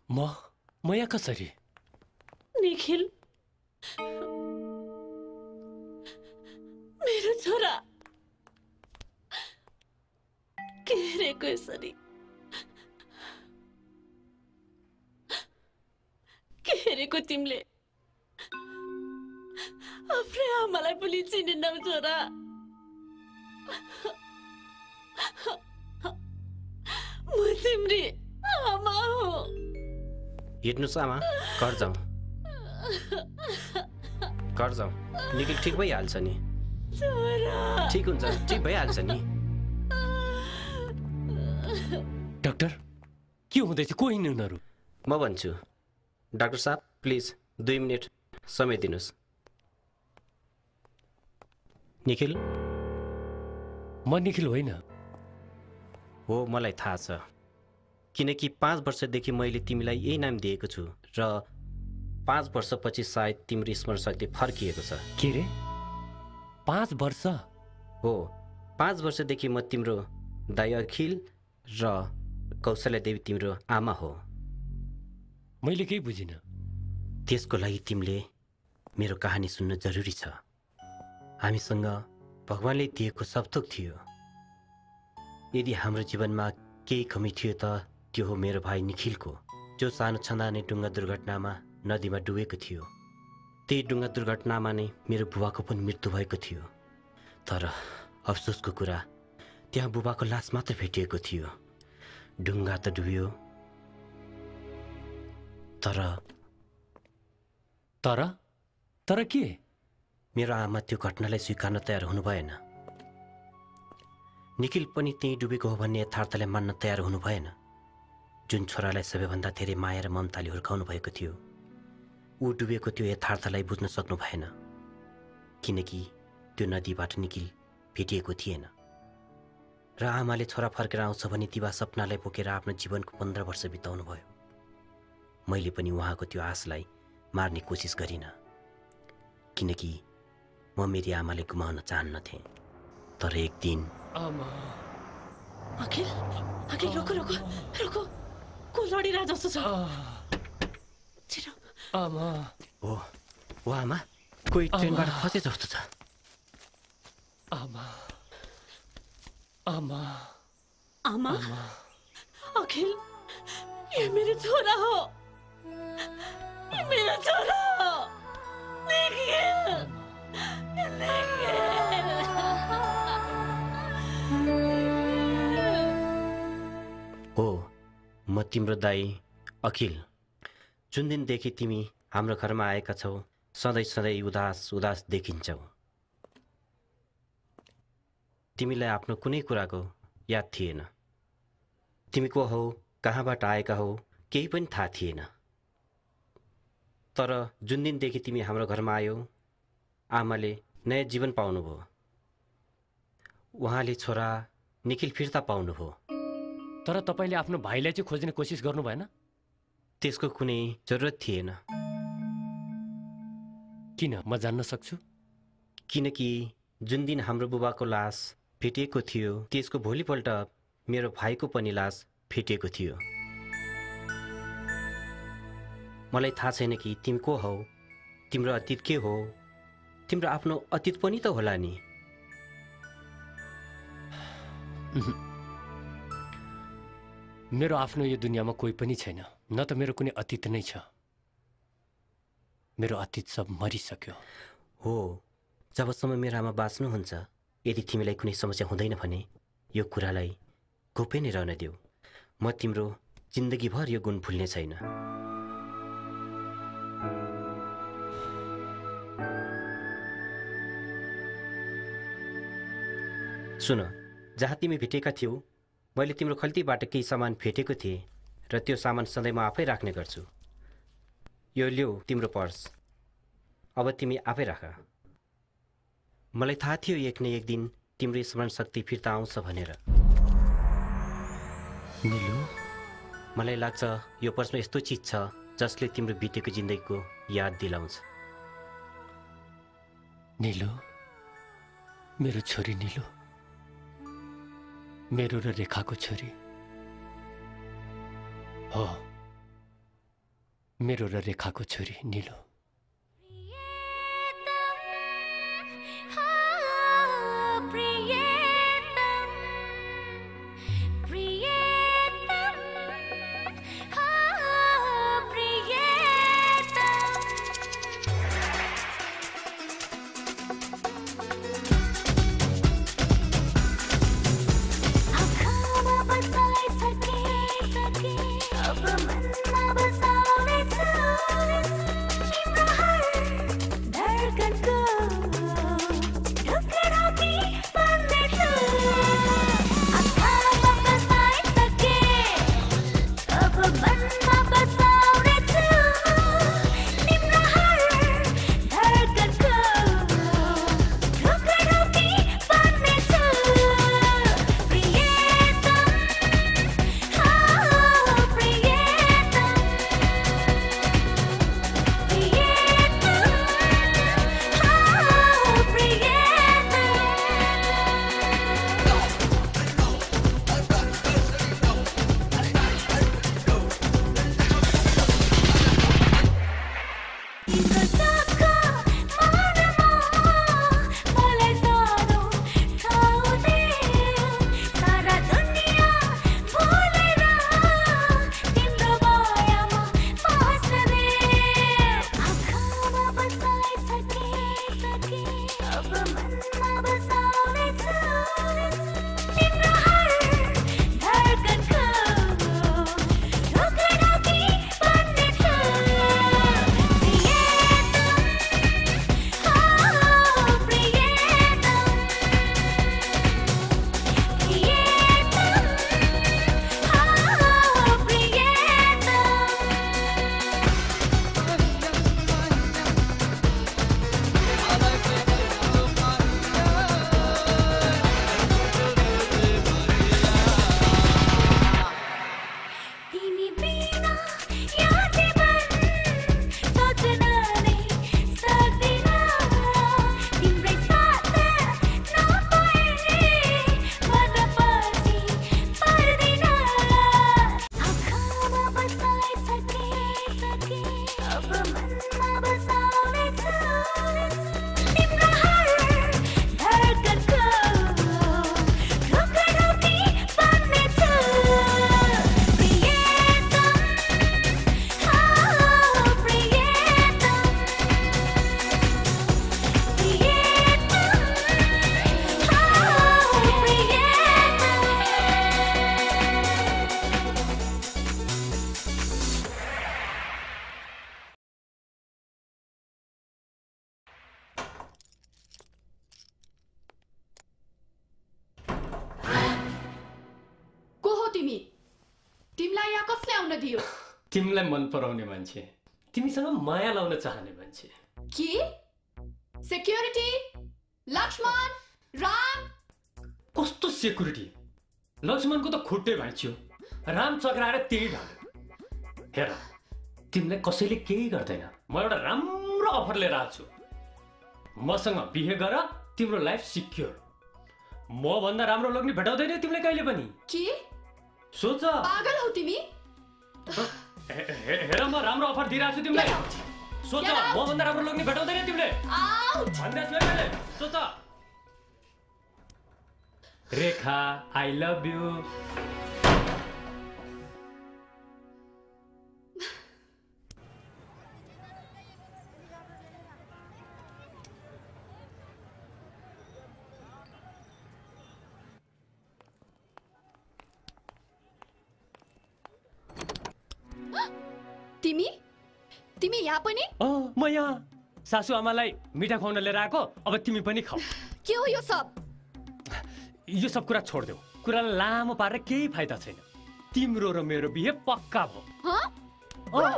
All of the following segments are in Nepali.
म यहाँ कसरी? निखिल मेरो छोरा के हेरेको यसरी? के हेरेको तिमीले? आफ्नै आमालाई पनि चिनेनौ छोरा। म तिम्री आमा हो। हिँड्नुहोस् आमा, घर जाउँ। घर जाउँ। निखिल ठिक भइहाल्छ नि। ठिक हुन्छ, ठिक भइहाल्छ नि। डाक्टर, के हुँदैछ? को हिँड्नु उनीहरू? म भन्छु। डाक्टर साहब प्लिज 2 मिनट समय दिनुहोस्। निखिल? म निखिल होइन। हो, मलाई थाहा छ। किनकि 5 वर्षदेखि मैले तिमीलाई यही नाम दिएको छु र 5 वर्षपछि सायद तिम्रो स्मरण शक्ति फर्किएको छ। के रे? 5 वर्ष? हो, 5 वर्षदेखि म तिम्रो दाइ अखिल र कौशल्या देवी तिम्रो आमा हो। मैले केही बुझिनँ। त्यसको लागि तिमीले मेरो कहानी सुन्न जरुरी छ। हामीसँग भगवानले दिएको सब थोक थियो। यदि हाम्रो जीवनमा केही कमी थियो त त्यो हो मेरो भाइ निखिलको, जो सानो छँदा नै डुङ्गा दुर्घटनामा नदीमा डुबेको थियो। त्यही डुङ्गा दुर्घटनामा नै मेरो बुबाको पनि मृत्यु भएको थियो। तर अफसोसको कुरा, त्यहाँ बुबाको लास मात्र भेटिएको थियो। डुङ्गा त डुब्यो, तर के? मेरो आमा त्यो घटनालाई स्वीकार्न तयार हुनु भएन। निखिल पनि त्यही डुबेको हो भन्ने यथार्थलाई मान्न तयार हुनु भएन। जुन छोरालाई सबैभन्दा धेरै माया र ममताले हुर्काउनु भएको थियो, ऊ डुबेको त्यो यथार्थलाई बुझ्न सक्नु भएन। किनकि त्यो नदीबाट निखिल भेटिएको थिएन। र आमाले छोरा फर्केर आउँछ भने दिवा सपनालाई बोकेर आफ्नो जीवनको 15 वर्ष बिताउनु भयो। मैले पनि उहाँको त्यो आशलाई मार्ने कोसिस गरिनँ, किनकि म मेरी आमाले गुमाउन चाहन्नथेँ। तर एक दिन अखिल, अखिल रोको रोको रोको, को लडिरा जस्तो छ। छिटो। आमा। हो आमा, कोही ट्रेनबाट खसे जस्तो छ। आमा, आमा, आमा, अखिल, ये मेरो छोरा हो। ये मेरो छोरा हो। हो, म तिम्रो दाइ अखिल। जुन दिनदेखि तिमी हाम्रो घरमा आएका छौ, सधैँ सधैँ उदास उदास देखिन्छौ। तिमीलाई आफ्नो कुनै कुराको याद थिएन। तिमी को हौ, कहाँबाट आएका हौ, केही पनि थाहा थिएन। तर जुन दिनदेखि तिमी हाम्रो घरमा आयौ, आमाले नयाँ जीवन पाउनुभयो। उहाँले छोरा निखिल फिर्ता पाउनुभयो। तर तपाईले आफ्नो भाइलाई चाहिँ खोज्ने कोसिस गर्नु भएन? त्यसको कुनै जरुरत थिएन। किन, म जान्न सक्छु? किनकि जुन दिन हाम्रो बुबाको लास भेटिएको थियो, त्यसको भोलिपल्ट मेरो भाइको पनि लास भेटिएको थियो। मलाई थाहा छैन कि तिमी को हौ, तिम्रो अतीत के हो। तिम्रो आफ्नो अतीत पनि त होला नि। मेरो आफ्नो यो दुनियाँमा कोही पनि छैन, न त मेरो कुनै अतीत नै छ। मेरो अतीत सब मरिसक्यो। हो, जबसम्म मेरो आमा बाँच्नुहुन्छ, यदि तिमीलाई कुनै समस्या हुँदैन भने यो कुरालाई गोप्य नै रहन देऊ। म तिम्रो जिन्दगीभर यो गुण भुल्ने छैन। सुन, जहाँ तिमी भेटेका थियौ, मैले तिम्रो खल्तीबाट केही सामान भेटेको थिएँ र त्यो सामान सधैँ म आफै राख्ने गर्छु। यो ल्याऊ तिम्रो पर्स। अब तिमी आफै राख। मलाई थाहा थियो एक न एक दिन तिम्रो स्मरण शक्ति फिर्ता आउँछ भनेर। निलु, मलाई लाग्छ यो पर्समा यस्तो चिज छ जसले तिम्रो बितेको जिन्दगीको याद दिलाउँछ। निलु, मेरो छोरी निलु, मेरो र रेखाको छोरी हो। मेरो र रेखाको छोरी निलो। तिमीलाई मन पराउने मान्छे, तिमीसँग माया लाउन चाहने मान्छे। के? सेक्युरिटी? लक्ष्मण? राम? कस्तो सेक्युरिटी? लक्ष्मणको त खुट्टै भाँच्यो, राम चक्राएर त्यही ढाल्यो। हेर, तिमीलाई कसैले केही गर्दैन। म एउटा राम्रो अफर लिएर आएको छु। मसँग बिहे गर, तिम्रो लाइफ सिक्योर। म भन्दा राम्रो लोग्ने भेटाउँदैन तिमीले कहिले पनि। के? सोच। पागल हौ तिमी? हेर, म राम्रो अफर दिइरहेको छु तिमीलाई। सोच, म भन्दा राम्रो लोग्ने भेटाउँदैन तिमीले। सोच। Rekha, I love you. तिमी यहाँ पनि? म यहाँ सासू आमालाई मिठा खुवाउन लिएर आएको। अब तिमी पनि खाऊ। के हो यो सब? यो सब कुरा छोड्देऊ। कुरालाई लामो पारेर केही फाइदा छैन। तिम्रो र मेरो बिहे पक्का भयो।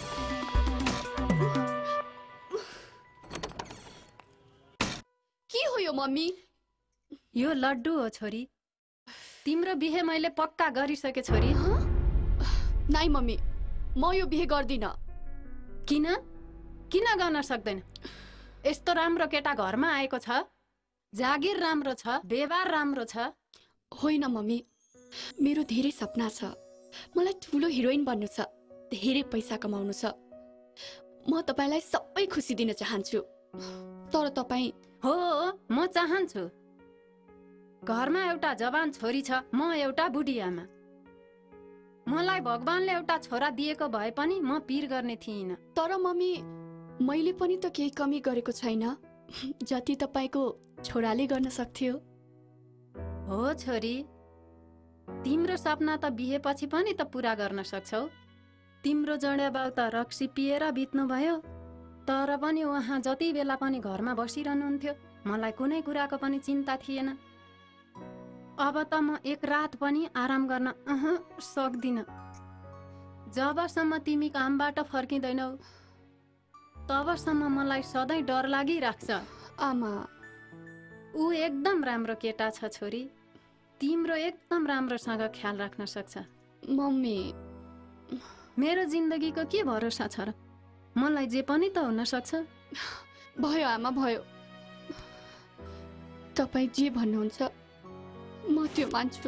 के हो यो मम्मी? यो लड्डु हो छोरी। तिम्रो बिहे मैले पक्का गरिसके छोरी। नाइ मम्मी, म यो बिहे गर्दिन। किन? किन गर्न सक्दैन? यस्तो राम्रो केटा घरमा आएको छ, जागिर राम्रो छ, व्यवहार राम्रो छ। होइन मम्मी, मेरो धेरै सपना छ। मलाई ठुलो हिरोइन बन्नु छ, धेरै पैसा कमाउनु छ। म तपाईलाई सबै खुसी दिन चाहन्छु तर तपाई हो म चाहन्छु घरमा एउटा जवान छोरी छ म एउटा बुढी आमा मलाई भगवानले एउटा छोरा दिएको भए पनि म पिर गर्ने थिइनँ तर मम्मी मैले पनि त केही कमी गरेको छैन जति तपाईको छोराले गर्न सक्थ्यो हो छोरी तिम्रो सपना त बिहेपछि पनि त पुरा गर्न सक्छौ तिम्रो जडे बाउ त रक्सी पिएर बित्नु भयो तर पनि उहाँ जति बेला पनि घरमा बसिरहनुहुन्थ्यो मलाई कुनै कुराको पनि चिन्ता थिएन अब त म एक रात पनि आराम गर्न सक्दिनँ जबसम्म तिमी कामबाट फर्किँदैनौ तबसम्म मलाई सधैँ डर लागिराख्छ आमा ऊ एकदम राम्रो केटा छ छोरी तिम्रो एकदम राम्रोसँग ख्याल राख्न सक्छ मम्मी मेरो जिन्दगीको के भरोसा छ र मलाई जे पनि त हुन सक्छ भयो आमा भयो तपाई जे भन्नुहुन्छ म त्यो मान्छु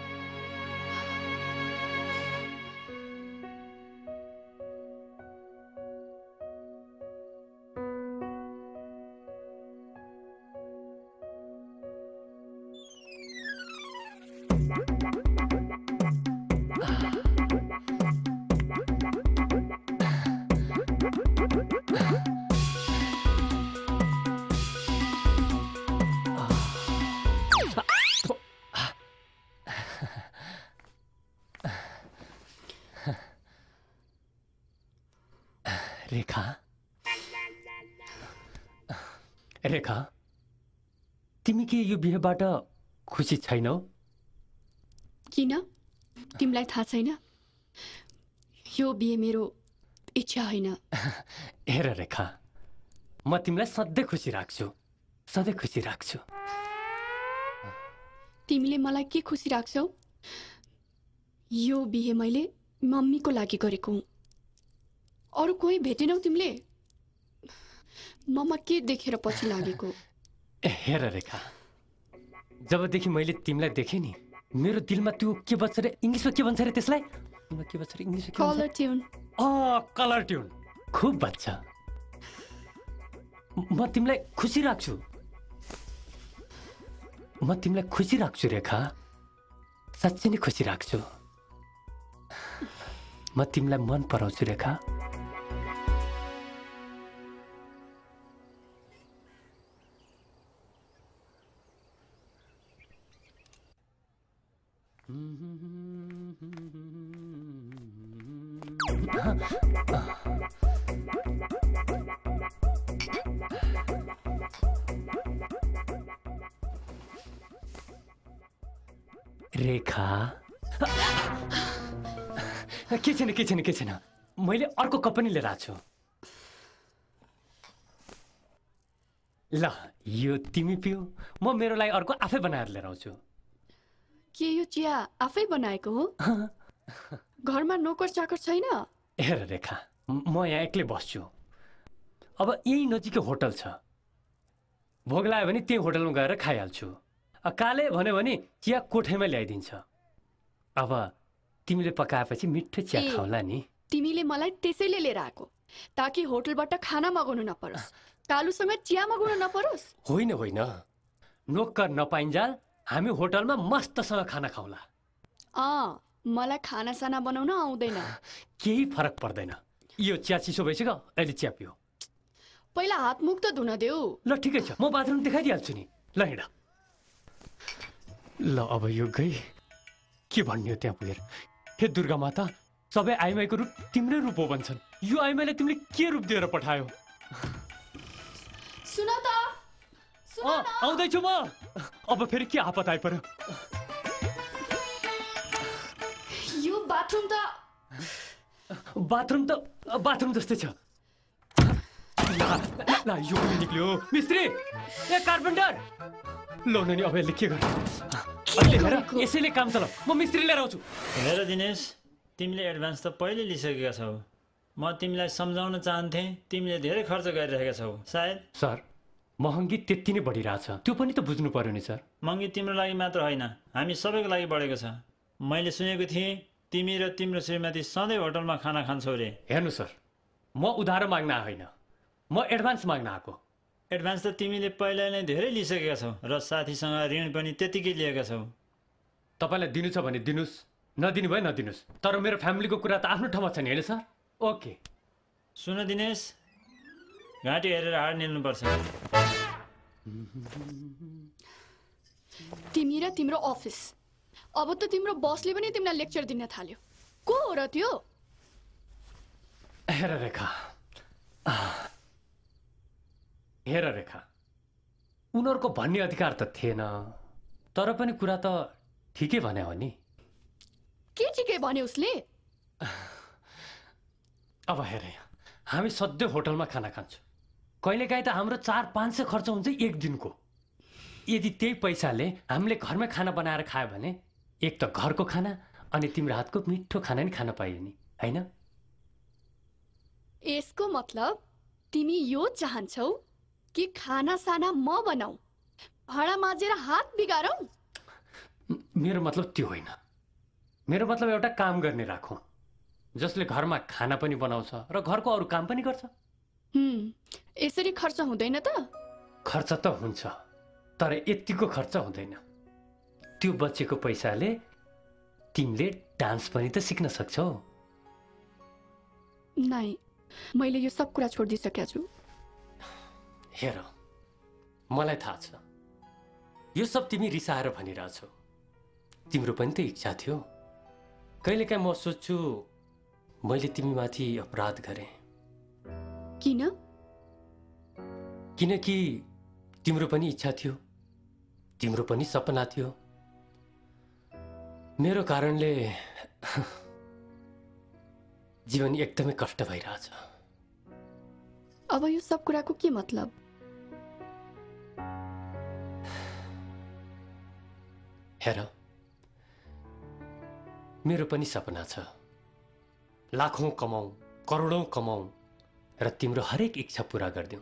रेखा तिमी के यो बिहेबाट खुसी छैनौ किन तिमीलाई थाहा छैन यो बिहे मेरो इच्छा होइन हेर रेखा म तिमीलाई सधैँ खुसी राख्छु तिमीले मलाई के खुसी राख्छौ यो बिहे मैले मम्मीको लागि गरेको हुँ अरू कोही भेटेनौ तिमीले ममा के देखेर पछि लागेको हेर रेखा जबदेखि मैले तिमीलाई देखेँ नि मेरो दिलमा त्यो के बज्छ रे इङ्ग्लिसमा के भन्छ रे त्यसलाई के भन्छ रे इङ्ग्लिसमा कलर ट्युन कलर ट्युन खुब बज्छ म तिमीलाई खुसी राख्छु रेखा साँच्चै नै खुसी राख्छु म तिमीलाई मन पराउँछु रेखा रेखा के छैन मैले अर्को कप पनि लिएर आएको छु ल यो तिमी पिऊ म मेरो लागि अर्को आफै बनाएर लिएर आउँछु के यो चिया आफै बनाएको हो घरमा नोकर चाकर छैन हेर रेखा म यहाँ एक्लै बस्छु अब यही नजिकै होटल छ भोग लाग्यो भने त्यही होटलमा गएर खाइहाल्छु काले भन्यो भने चिया कोठैमा ल्याइदिन्छ अब तिमीले पकाएपछि मिठो चिया खाउला नि तिमीले मलाई त्यसैले लिएर आएको ताकि होटलबाट खाना मगाउनु नपरोस् कालुसँग चिया मगाउनु नपरोस् होइन नोकर नपाइन्जाल हामी होटलमा मस्तसँग खाना खाउला मलाई खाना साना बनाउन आउँदैन केही फरक पर्दैन यो चिया चिसो भइसक्यो अहिले चिया पियो पहिला हात मुख त धुन देऊ ल ठिकै छ म बाथरुम देखाइदिइहाल्छु नि ल हिँड ल अब यो गई के भन्ने हो त्यहाँ पुगेर हे दुर्गा माता सबै आइमाईको रूप तिम्रै रूप हो भन्छन् यो आइमाईलाई तिमीले के रूप दिएर पठायो सुन त आउँदैछु म अब फेरि के आपत आइपर्यो यो बाथरुम जस्तै छ ल यो पनि निक्ल्यो मिस्त्री ए कार्पेन्टर लो नि अब यसले के गर्नु अहिले हेर यसैले काम चलाऊ म मिस्त्री लिएर आउँछु हेर दिनेश तिमीले एडभान्स त पहिले लिइसकेका छौ म तिमीलाई सम्झाउन चाहन्थेँ तिमीले धेरै खर्च गरिरहेका छौ सायद सर महँगी त्यति नै बढिरहेछ त्यो पनि त बुझ्नु पर्यो नि सर महँगी तिम्रो लागि मात्र होइन हामी सबैको लागि बढेको छ मैले सुनेको थिएँ तिमी र तिम्रो श्रीमती सधैँ होटलमा खाना खान्छौ रे हेर्नु सर म उधारो माग्न होइन, म एडभान्स माग्न आएको। एडभान्स त तिमीले पहिला नै धेरै लिइसकेका छौ र साथीसँग ऋण पनि त्यतिकै लिएका छौ। तपाईँलाई दिनु छ भने दिनुहोस्, नदिनु भए नदिनुहोस्, तर मेरो फ्यामिलीको कुरा त आफ्नो ठाउँमा छ नि, होइन सर? ओके। सुन दिनेश, घाँटी हेरेर हाड निल्नुपर्छ। तिमी र तिम्रो अफिस, अब त तिम्रो बसले पनि तिमीलाई लेक्चर दिन थाल्यो। को हो र त्यो? हेर रेखा, हेर रेखा, उनीहरूको भन्ने अधिकार त थिएन, तर पनि कुरा त ठिकै भने हो नि। के ठिकै भने उसले? अब हेर, हामी सधैँ होटलमा खाना खान्छौँ, कहिलेकाहीँ त हाम्रो 400-500 खर्च हुन्छ एक दिनको। यदि त्यही पैसाले हामीले घरमै खाना बनाएर खायो भने एक त घरको खाना अनि तिम्रो हातको मिठो खाना नि खान पाइयो नि, होइन? यसको मतलब तिमी यो चाहन्छौ कि खाना साना म बनाऊ, भाँडा माझेर हात बिगारौ? मेरो मतलब त्यो होइन। मेरो मतलब एउटा काम गर्ने राखौँ, जसले घरमा खाना पनि बनाउँछ र घरको अरू काम पनि गर्छ। यसरी खर्च हुँदैन त? खर्च त हुन्छ, तर यतिको खर्च हुँदैन। त्यो बचेको पैसाले तिमीले डान्स पनि त सिक्न सक्छौ। नाइ, मैले यो सब कुरा छोडिदिइसकेको छु। हेर, मलाई थाहा छ यो सब तिमी रिसाएर भनिरहेछौ, तिम्रो पनि त इच्छा थियो। कहिलेकाहीँ म सोच्छु मैले तिमीमाथि अपराध गरेँ। किन? किनकि तिम्रो पनि इच्छा थियो, तिम्रो पनि सपना थियो। मेरो कारणले जीवन एकदमै कष्ट भइरहेछ। अब यो सब कुराको के मतलब? हेर, मेरो पनि सपना छ, लाखौं कमाऊ, करोडौं कमाऊ र तिम्रो हरेक इच्छा पूरा गरिदिउँ।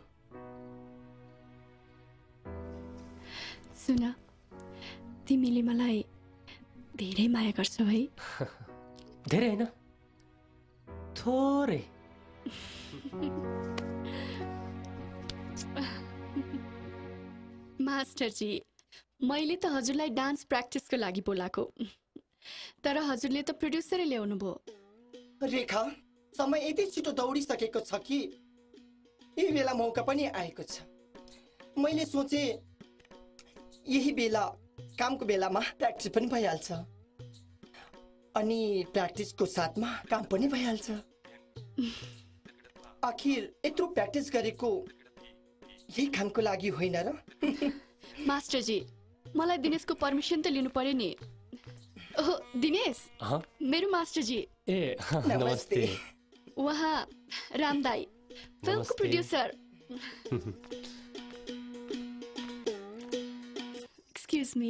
सुन, तिमीले मलाई धेरै माया गर्छौ है? धेरै होइन, थोरै। मास्टरजी, मैले त हजुरलाई डान्स प्र्याक्टिसको लागि बोलाएको, तर हजुरले त प्रोड्युसरै ल्याउनु भयो। रेखा, समय यति छिटो दौडिसकेको छ कि यही बेला मौका पनि आएको छ। मैले सोचे यही बेला कामको बेलामा प्र्याक्टिस पनि भइहाल्छ अनि प्र्याक्टिसको साथमा काम पनि भइहाल्छ। आखिर यत्रो प्र्याक्टिस गरेको यही कामको लागि होइन र? मास्टरजी, मलाई दिनेशको परमिसन त लिनु पर्यो नि। ओह दिनेश, मेरो मास्टरजी। ए नमस्ते। उहाँ राम दाई, फिल्मको प्रोड्युसर। Excuse me.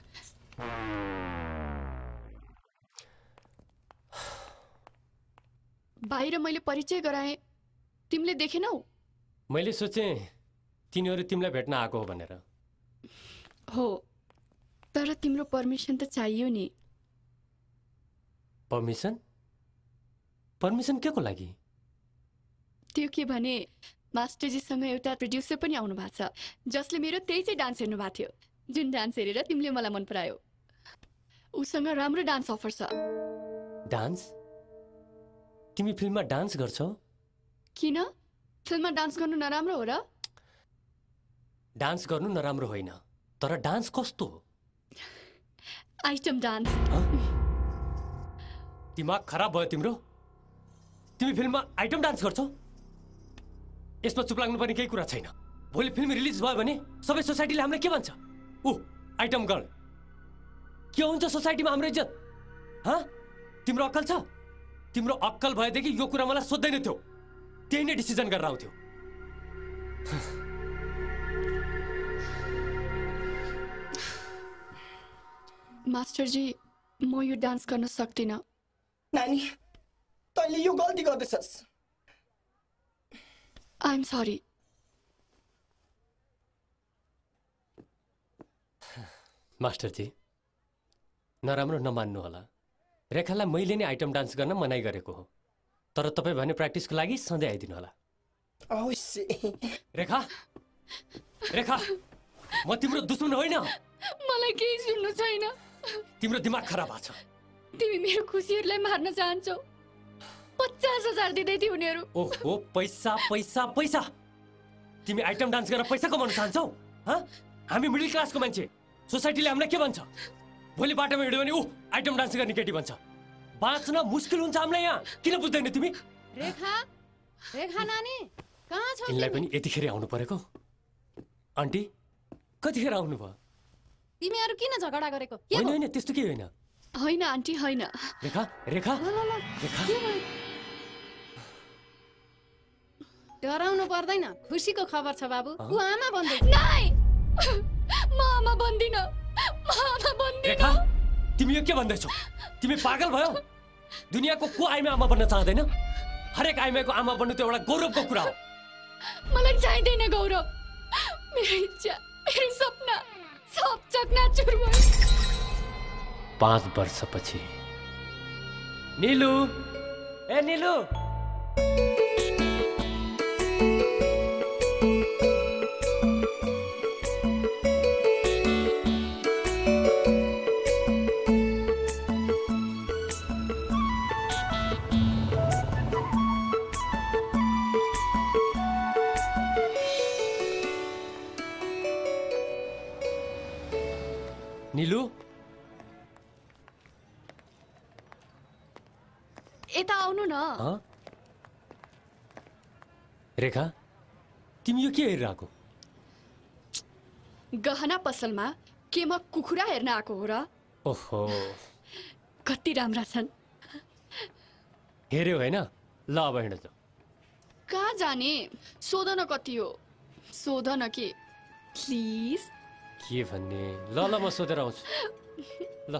बाहिर मैले परिचय गराएँ, तिमीले देखेनौ? मैले सोचेँ तिनीहरू तिमीलाई भेट्न आएको हो भनेर। हो, तर तिम्रो परमिसन त चाहियो नि। परमिसन? परमिसन के को लागि? त्यो के भने मास्टरजीसँग एउटा प्रोड्युसर पनि आउनु भएको छ, जसले मेरो त्यही चाहिँ डान्स हेर्नु भएको थियो, जुन डान्स हेरेर तिमीले मलाई मन परायो। उसँग राम्रो डान्स अफर छ। डान्स? तिमी फिल्ममा डान्स गर्छौ? किन? फिल्ममा डान्स गर्नु नराम्रो हो र? डान्स गर्नु नराम्रो होइन, तर डान्स कस्तो हो? Item dance. दिमाग खराब भयो तिम्रो? तिमी फिल्ममा आइटम डान्स गर्छौ? यसमा चुप लाग्नु पर्ने केही कुरा छैन। भोलि फिल्म रिलिज भयो भने सबै सोसाइटीले हामीलाई के भन्छ? Item girl. के हुन्छ सोसाइटीमा हाम्रो इज्जत? तिम्रो अक्कल छ? तिम्रो अक्कल भएदेखि यो कुरा मलाई सोध्दैन थियो, त्यही नै डिसिजन गरेर आउँथ्यो। मास्टरजी, म यो डान्स गर्न सक्दिनँ। नानी, तैँले यो गल्ती गर्दैछस्। I am sorry. मास्टरजी, नराम्रो नमान्नु होला। रेखालाई मैले नै आइटम डान्स गर्न मनाइ गरेको हो। तर तपाईँ भने प्र्याक्टिसको लागि सधैँ आइदिनु होला। अवश्य। रेखा, रेखा, म तिम्रो दुश्मन होइन। मलाई केही सुन्नु छैन। तिम्रो दिमाग खराब भएको छ। तिमी मेरो खुसीहरूलाई मार्न चाहन्छौ। 50,000 दिँदै थियो उनीहरू। ओहो, पैसा पैसा पैसा। तिमी आइटम डान्स गरेर पैसा कमाउन चाहन्छौ? हामी मिडल क्लासको मान्छे, सोसाइटीले हामीलाई के भन्छ? भोलि बाटोमा हिँड्यो भने आइटम डान्स गर्ने केटी भन्छ। बाँच्न मुस्किल हुन्छ हामीलाई यहाँ। किन बुझ्दैन तिमी? रेखा, रेखा नानी, कहाँ छौ यिनलाई पनि यतिखेर आउनु परेको? आन्टी, कतिखेर आउनु भयो? तिमीहरू किन झगडा गरेको? के होइन भयो? होइन, त्यस्तो केही होइन। होइन आन्टी, होइन। रेखा, रेखा, ल, ल, ल, रेखा। के भयो? डराउनु पर्दैन, खुसीको खबर छ बाबु। ऊ आमा बन्दै छ। नाइ, म आमा बन्दिन। म आमा बन्दिन। रेखा, तिमी यो के भन्दैछौ? तिमी पागल भयो? दुनियाँको को आइमा आमा बन्न चाहँदैन? हरेक आइमाको आमा बन्नु त एउटा गौरवको कुरा हो। मलाई चाहिँदैन गौरव। मेरो इच्छा, मेरो सपना सब चकनाचुर भयो। 5 वर्षपछि नीलु, ए नीलु, नीलु, यता आउनु न। रेखा, तिमी यो के हेरिरहेको? गहना पसलमा के म कुखुरा हेर्न आएको हो र? ओहो, कति राम्रा छन्। हेऱ्यौ होइन? ल अब हिँड त। कहाँ जाने? सोध न कति हो। सोध न कि प्लिज। के भन्ने? ल ल, म सोधेर आउँछु। ल।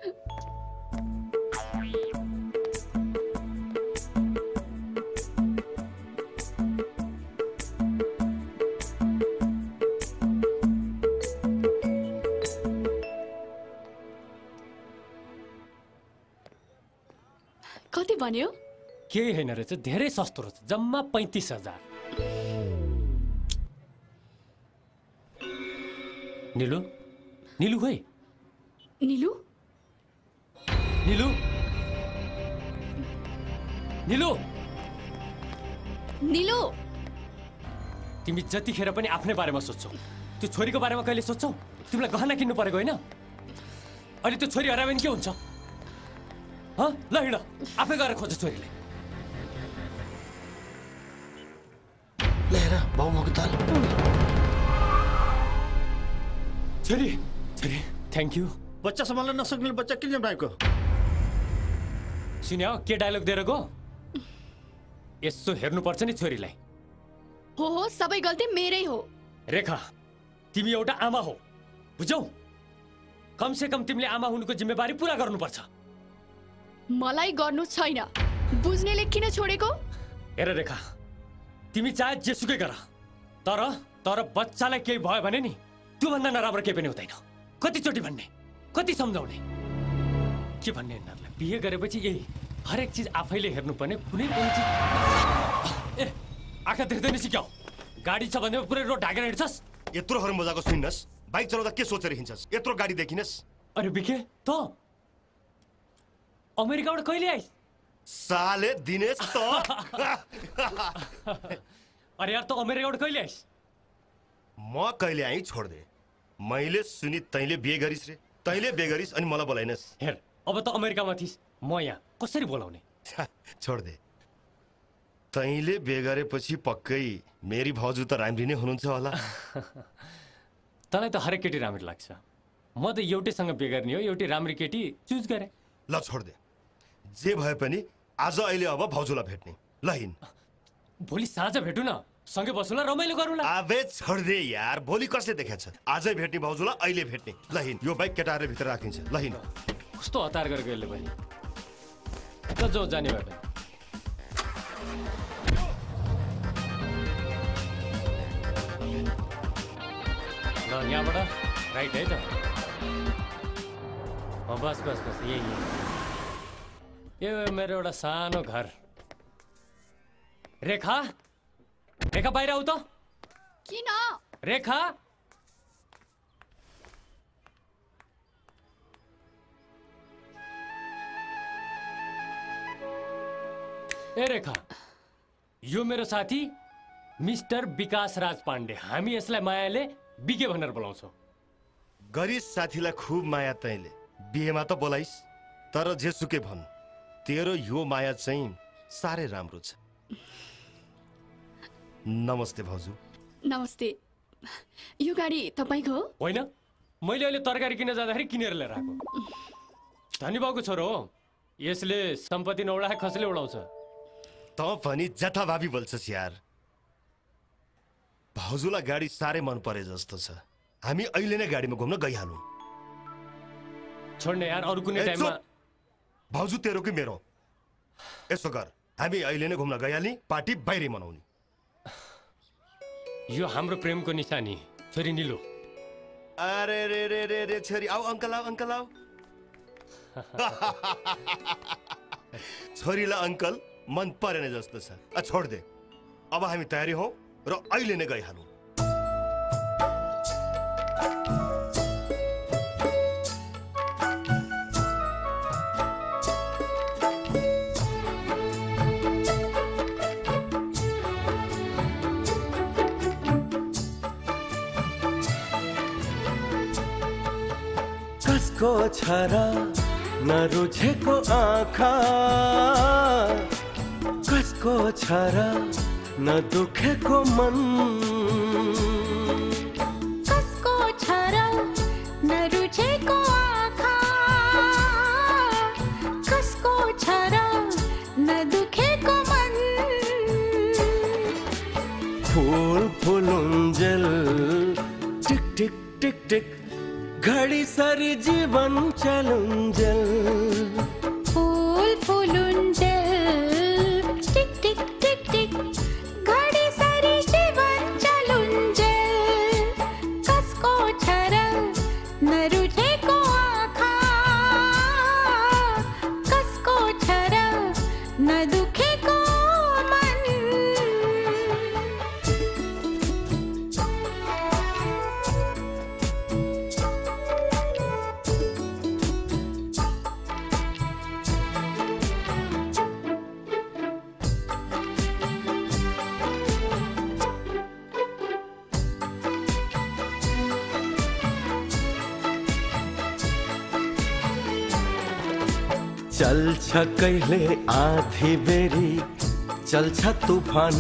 कति भन्यो? केही होइन रहेछ, धेरै सस्तो रहेछ, जम्मा 35,000। नीलु, नीलु खोइ? नीलु, नीलु, नीलु, नीलु, तिमी जतिखेर पनि आफ्नै बारेमा सोध्छौ। त्यो छोरीको बारेमा कहिले सोध्छौ? तिमीलाई गहना किन्नु परेको होइन? अहिले त्यो छोरी हरायो भने के हुन्छ? ल हिँड, आफै गएर खोज छोरीले। लिएर बाउमाको दाल। छोरी, छोरी, थ्याङ्क यू। बच्चा सम्हाल्न नसक्ने बच्चा किन जन्माएको? सुन्यो के डायलग दिएर गयो? यसो हेर्नुपर्छ नि छोरीलाई। हो सबै गल्ती मेरै हो। रेखा, तिमी एउटा आमा हो, बुझौ? कमसे कम तिमीले आमा हुनुको जिम्मेवारी पुरा गर्नुपर्छ। मलाई गर्नु छैन, बुझ्नेले किन छोडेको? हेर रेखा, तिमी चाहे जेसुकै गर, तर बच्चालाई केही भयो भने नि त्योभन्दा नराम्रो केही पनि हुँदैन। कतिचोटि भन्ने, कति सम्झाउने? के भन्ने यिनीहरूलाई? बिहे गरेपछि यही हरेक चिज आफैले हेर्नुपर्ने, कुनै पनि चिज। ए, आँखा देख्दैन सिक्याउ? गाडी छ भने पुरै रोड ढाकेर हिँड्छस्? यत्रोहरू मजाको सुन्नस्, बाइक चलाउँदा के सोचेर हिँड्छस्? यत्रो गाडी देखिनस्? अरे बिके, त अमेरिकाबाट कहिले आइस? साले दिनेश त। अरे यार, त अमेरिकाबाट कहिले आइस? म कहिले आइ छोड दे। मैले सुनि तैँले बिहे गरिस् रे, तैँले बिहे गरिस् अनि मलाई बोलाइनस्। हेर, अब त अमेरिकामा थिइस्, म यहाँ कसरी बोलाउने? छोड दे। तैँले बिहे गरेपछि पक्कै मेरी भाउजू त राम्री नै हुनुहुन्छ होला। तँलाई त हरेक केटी राम्रो लाग्छ। म त एउटैसँग बिहे गर्ने हो, एउटै राम्री केटी चुज गरेँ। ल छोड दे, जे भए पनि आज अहिले अब भाउजूलाई भेट्ने। ल हिँड। भोलि साँझ भेटौँ न, सँगै बसौँला, रमाइलो गरौँला। आबे छोड दे यार, भोलि कसले देखाएको छ? आजै भेट्ने भाउजूलाई अहिले भेट्ने। ल हिँड, यो बाइक केटाहरूले भित्र राखिन्छ। ल हिँड। कस्तो हतार गरेको यसले पनि। ल जो जाने भए पनि। ल यहाँबाट राइट है त? बस बस बस, यही यो मेरो एउटा सानो घर। रेखा रेखा बाहिर आऊ त किन रेखा ए रेखा यो मेरो साथी मिस्टर विकास राज पाण्डे हामी यसलाई मायाले बिके भनेर बोलाउँछौँ गरिस साथीलाई खुब माया तैँले बिहेमा त बोलाइस् तर जेसुकै भन् तेरो यो माया चाहिँ साह्रै राम्रो छ नमस्ते भाउजू नमस्ते यो गाडी तपाईँको हो होइन मैले अहिले तरकारी किन्न जाँदाखेरि किनेर लिएर आएको धनी बाबुको छोरो हो यसले सम्पत्ति नउडाए खसले उडाउँछ त पनि जथाभावी बोल्छस् यार भाउजूलाई गाडी साह्रै मन परे जस्तो छ हामी अहिले नै गाडीमा घुम्न गइहालौँ छोड्ने यार अरू कुनै टाइममा भाउजू तेरो कि मेरो यसो गर हामी अहिले नै घुम्न गइहाल्ने पार्टी बाहिरै मनाउने यो हाम्रो प्रेमको निशानी छोरी निलो अरे रे रे रे रे छोरी आऊ अंकल आऊ छोरीलाई अंकल मन परेन जस्तो छ छोड दे अब हामी तयारी हौ र अहिले नै गइहालौँ कसको छरा नरुझेको आँखा कसको छरा नदुखेको मन कसको छरा नरुझेको आँखा कसको छरा नदुखेको मन फूल फुलुन्जेल टिक टिक टिक टिक घडी सरी जीवन चलुन्जेल फूल फुलुन्जेल टिक टिक टिक टिक घडी सरी जीवन चलुन्जेल कसको छरा नरुझेको आँखा कसको छरा नदुखेको मन चल्छ कहिले आधी बेरी चल्छ तुफान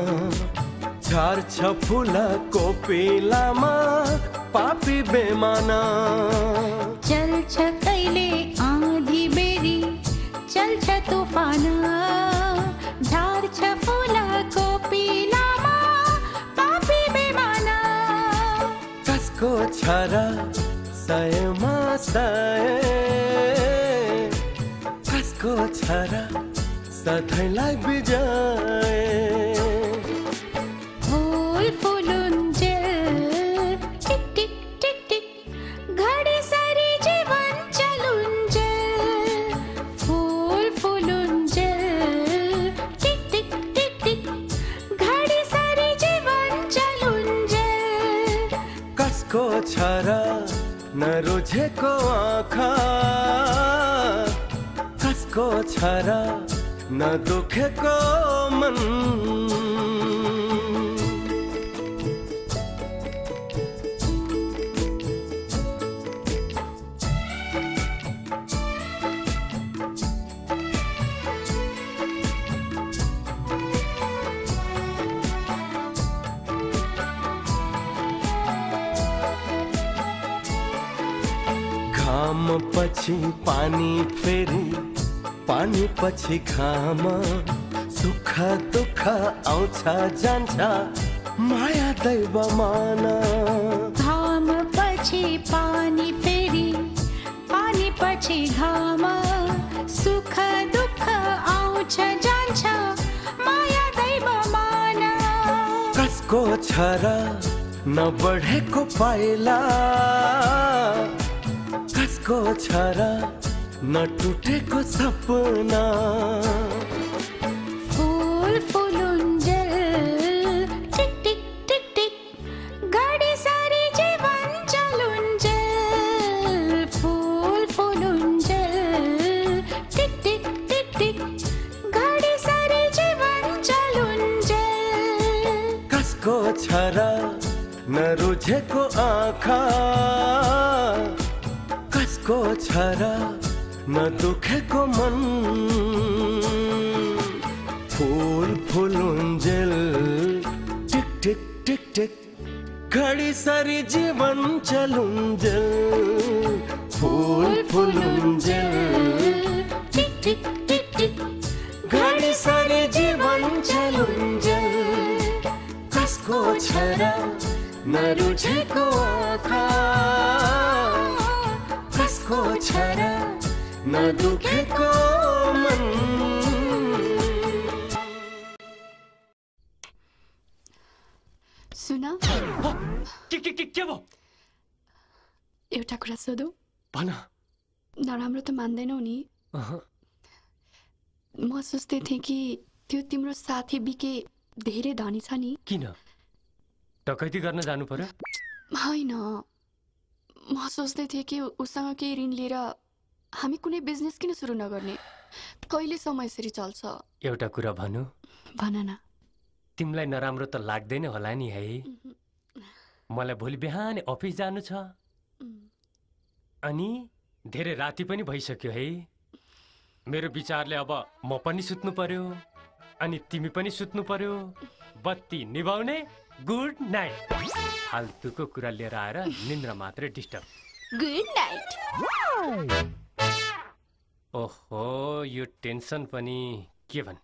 झार्छ फुलको पेलामा पापी बेमाना चल्छ कहिले आँधी बेरी चल्छ तुफान झार्छ फुलको पिलामा पापी बेमाना कसको छरा सयमा सय कसको छरा सधैँलाई बिजाए फूल फुलुन्जेल टिक टिक टिक टिक घडी सरी जीवन चलुन्जेल फूल फुलुन्जेल टिक टिक टिक टिक घडी सरी जीवन चलुन्जेल कसको छरा नरुझेको आँखा कसको छरा नदुखेको मन घाम पछि पानी फेरि पानी पछि घाम सुख दुःख आउँछ जान्छ माया दैव मान घाम पछि पानी फेरि पानी पछि घाम सुख दुःख आउँछ जान्छ माया दैव मान कसको छरा नबढेको पाइला कसको छरा नटुटेको सपना फूल फुलुन्जेल छरा नरुझेको आँखा कसको छरा नदुखेको मन फूल फुलुन्जेल टिक टिक टिक टिक घडी सरी जीवन चलुन्जेल फूल फुलुन्जेल टिक टिक टिक टिक घडी सरी जीवन चलुन्जेल कसको छरा नरुझेको आँखा कसको छरा नदुखेको मन सुन के भयो एउटा कुरा सोधौ भन नराम्रो त मान्दैनौ नि म सोच्दै थिएँ कि त्यो तिम्रो साथी बिके धेरै धनी छ नि किन डकैती गर्न जानु पर्यो होइन म सोच्दै थिएँ कि उसँग केही ऋण लिएर हामी कुनै बिजनेस किन सुरु नगर्ने कहिलेसम्म यसरी चल्छ एउटा कुरा भन्नु भन न तिमीलाई नराम्रो त लाग्दैन होला नि है मलाई भोलि बिहान अफिस जानु छ अनि धेरै राति पनि भइसक्यो है मेरो विचारले अब म पनि सुत्नु पर्यो अनि तिमी पनि सुत्नु पर्यो बत्ती निभाउने गुड नाइट फाल्तुको कुरा लिएर आएर निन्द्रा मात्रै डिस्टर्ब गुड नाइट ओहो यो टेन्सन पनि के भन्ने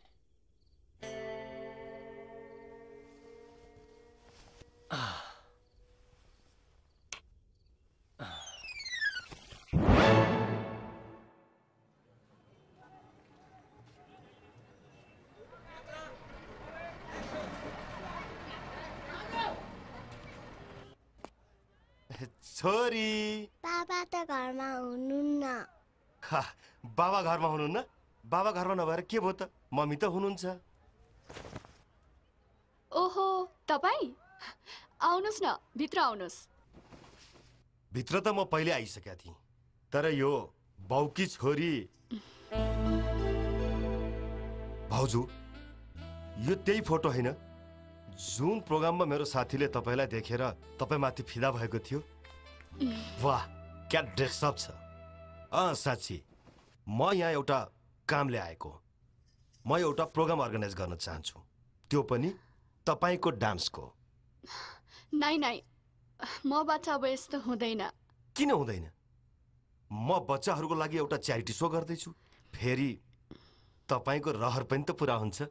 छोरी बाबा त घरमा हुनुहुन्न बाबा घरमा हुनुहुन्न बाबा घरमा नभएर के भयो त मम्मी त हुनुहुन्छ ओहो तपाईँ आउनुहोस् न भित्र आउनुहोस् भित्र त म पहिले आइसकेका थिएँ तर यो बाउकी छोरी भाउजू यो त्यही फोटो होइन जुन प्रोग्राममा मेरो साथीले तपाईँलाई देखेर तपाईँमाथि फिदा भएको थियो वाह क्या ड्रेसअप छ साँच्ची म यहाँ एउटा कामले आएको म एउटा प्रोग्राम अर्गनाइज गर्न चाहन्छु त्यो पनि तपाईँको डान्सको नाइ नाइ मबाट अब यस्तो हुँदैन किन हुँदैन म बच्चाहरूको लागि एउटा च्यारिटी शो गर्दैछु फेरि तपाईँको रहर पनि त पुरा हुन्छ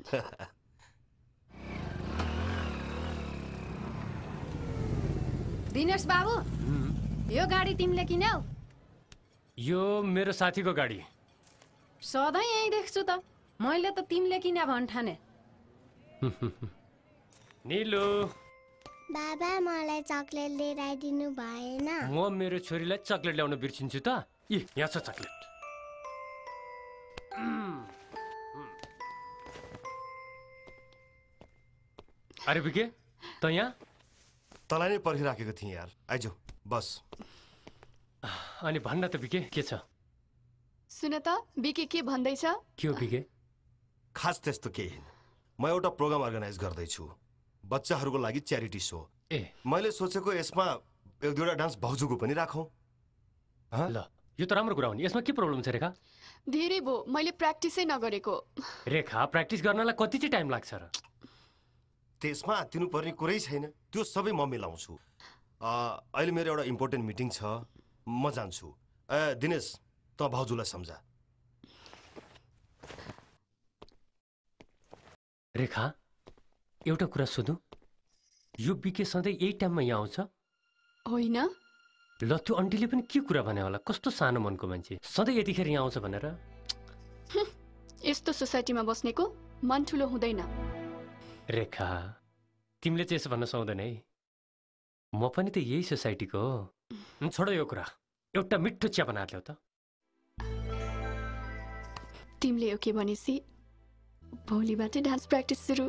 दिनेश बाबु यो गाडी तिमीले किन्यौ यो मेरो साथीको गाडी सधैँ यही देख्छु त मैले त तिमीले किन्या भन्ठाने निलो बाबा मलाई चकलेट लिएर आइदिनु भएन म मेरो छोरीलाई चकलेट ल्याउन बिर्सिन्छु त यहाँ छ चकलेट अरे बिके त यहाँ तँलाई नै पर्खिराखेको थिएँ यार आइज बस अनि भन्न त बिके के छ सुन त बिके के भन्दैछ के हो बिके खास त्यस्तो केही होइन म एउटा प्रोग्राम अर्गनाइज गर्दैछु बच्चाहरूको लागि च्यारिटी शो मैले सोचेको यसमा एक दुईवटा डान्स भाउजूको पनि राखौँ ल यो त राम्रो कुरा हो नि यसमा के प्रब्लम छ रेखा धेरै भो मैले प्र्याक्टिसै नगरेको रेखा प्र्याक्टिस गर्नलाई कति चाहिँ टाइम लाग्छ र त्यसमा तिर्नुपर्ने कुरै छैन त्यो सबै म मिलाउँछु अहिले मेरो एउटा इम्पोर्टेन्ट मिटिङ छ म जान्छु दिनेश त भाउजूलाई सम्झा रेखा एउटा कुरा सोधौँ यो बिके सधैँ यही टाइममा यहाँ आउँछ होइन ल त्यो आन्टीले पनि के कुरा भने होला कस्तो सानो मनको मान्छे सधैँ यतिखेर यहाँ आउँछ भनेर यस्तो सोसाइटीमा बस्नेको मन ठुलो हुँदैन रेखा तिमीले चाहिँ यसो भन्न सक्दैन है म पनि त यही सोसाइटीको हो छोडो यो कुरा एउटा मिठो चिया बनाएर ल्याऊ त तिमीले यो के भनेसी भोलिबाट डान्स प्र्याक्टिस सुरु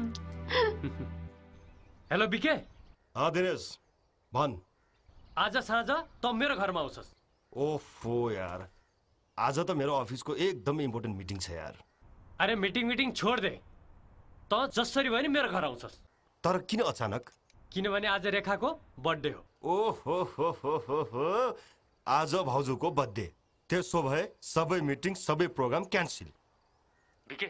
हेलो बिके दिनेश भन आज साँझ त मेरो घरमा आउँछस् ओफो यार आज त मेरो अफिसको एकदम इम्पोर्टेन्ट मिटिङ छ यार अरे मिटिङ छोड दे त जसरी भयो नि मेरो घर आउँछस् तर किन अचानक? किनभने आज रेखाको बर्थडे हो। ओहो आज भाउजूको बर्थडे, त्यसो भए सबै मिटिङ सबै प्रोग्राम क्यान्सिल। बिके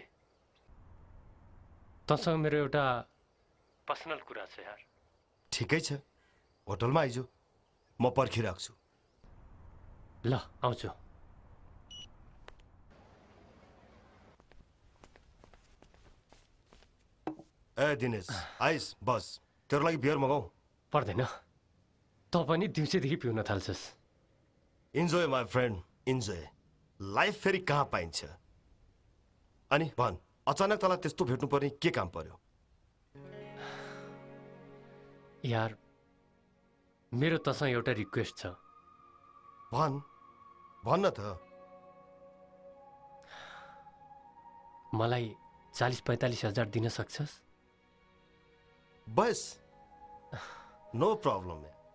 तसँग मेरो एउटा पर्सनल कुरा छ यार। ठिकै छ, होटलमा आइजो, म पर्खिराख्छु। ल आउँछु। ए दिनेश आइस बस, तेरो लागि बियर मगाऊ। पर्दैन, त पनि दिउँसैदेखि पिउन थाल्छस्। Enjoy my friend, enjoy. Life फेरि कहाँ पाइन्छ? अनि भन, अचानक तँलाई त्यस्तो भेट्नु पर्ने के काम पर्यो? यार मेरो तसँग एउटा रिक्वेस्ट छ। भन्न त। मलाई 40-45 हजार दिन सक्छस्? बस नो प्रब्लम।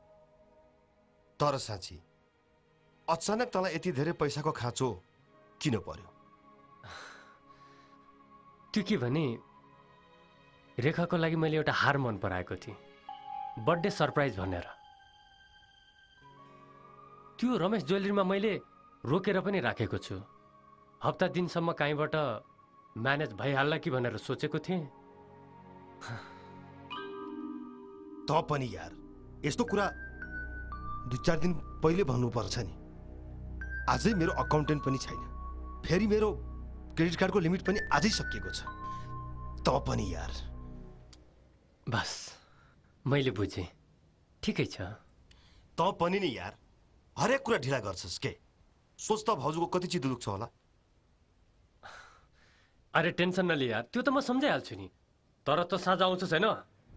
तर साँच्ची अचानक तँलाई यति धेरै पैसाको खाँचो किन पर्यो? त्यो के भने रेखाको लागि मैले एउटा हार मन पराएको थिएँ, बर्थडे सरप्राइज भनेर। त्यो रमेश ज्वेलरीमा मैले रोकेर पनि राखेको छु। हप्ता दिनसम्म कहीँबाट म्यानेज भइहाल्ला कि भनेर सोचेको थिएँ। त पनि यार यस्तो कुरा 2-4 दिन पहिले भन्नुपर्छ नि। आजै मेरो अकाउन्टेन्ट पनि छैन, फेरि मेरो क्रेडिट कार्डको लिमिट पनि आजै सकिएको छ। त पनि यार। बस मैले बुझेँ, ठिकै छ। त पनि नि यार, हरेक कुरा ढिला गर्छस् के? सोच त भाउजूको कति चित्त दुख्छ होला। अरे टेन्सन नलिए यार, त्यो त म सम्झाइहाल्छु नि। तर त साँझ आउँछस् होइन?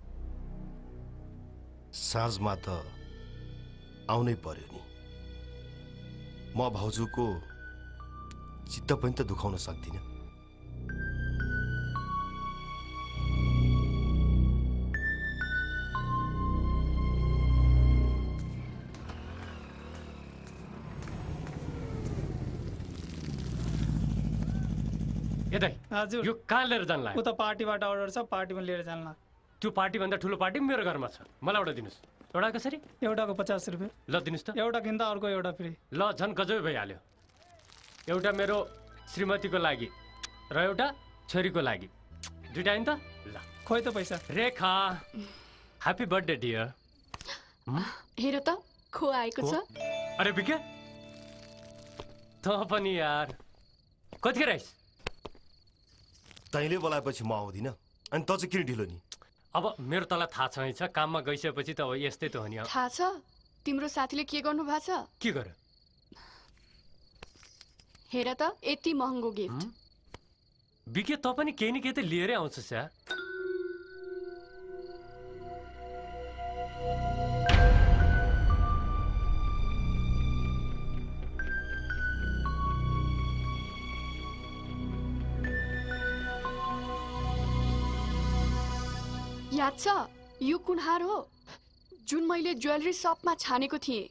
साँझमा त आउनै पर्यो नि। म भाउजूको चित्त पनि त दुखाउन सक्दिनँ। हजुर यो कहाँ लिएर जान लाग्यो? उता पार्टीबाट अर्डर छ, पार्टीमा लिएर जान्ला। त्यो पार्टीभन्दा ठुलो पार्टी मेरो घरमा छ, मलाई एउटा दिनुहोस्। एउटा कसरी? एउटाको 50 रुपियाँ। ल दिनुहोस् त। एउटा किन्दा अर्को एउटा फ्री। ल झन् गजबै भइहाल्यो। एउटा मेरो श्रीमतीको लागि र एउटा छोरीको लागि, दुइटा नि त। ल खोइ त पैसा। Rekha happy birthday dear. हेर त खो आएको छ। अरे बिके त पनि यार कतिखेर आइस? तैँले बोलाएपछि म आउँदिनँ, अनि त चाहिँ किन ढिलो नि? अब मेरो तँलाई थाहा छ, काममा गइसकेपछि त अब यस्तै त हो नि। थाहा छ तिम्रो साथीले के गर्नु भएको छ? के गर्यो? हेर त यति महँगो गिफ्ट। बिके त पनि केही न केही त लिएरै आउँछस् यार। याद छ यो कुन हार हो जुन मैले ज्वेलरी शपमा छानेको थिएँ?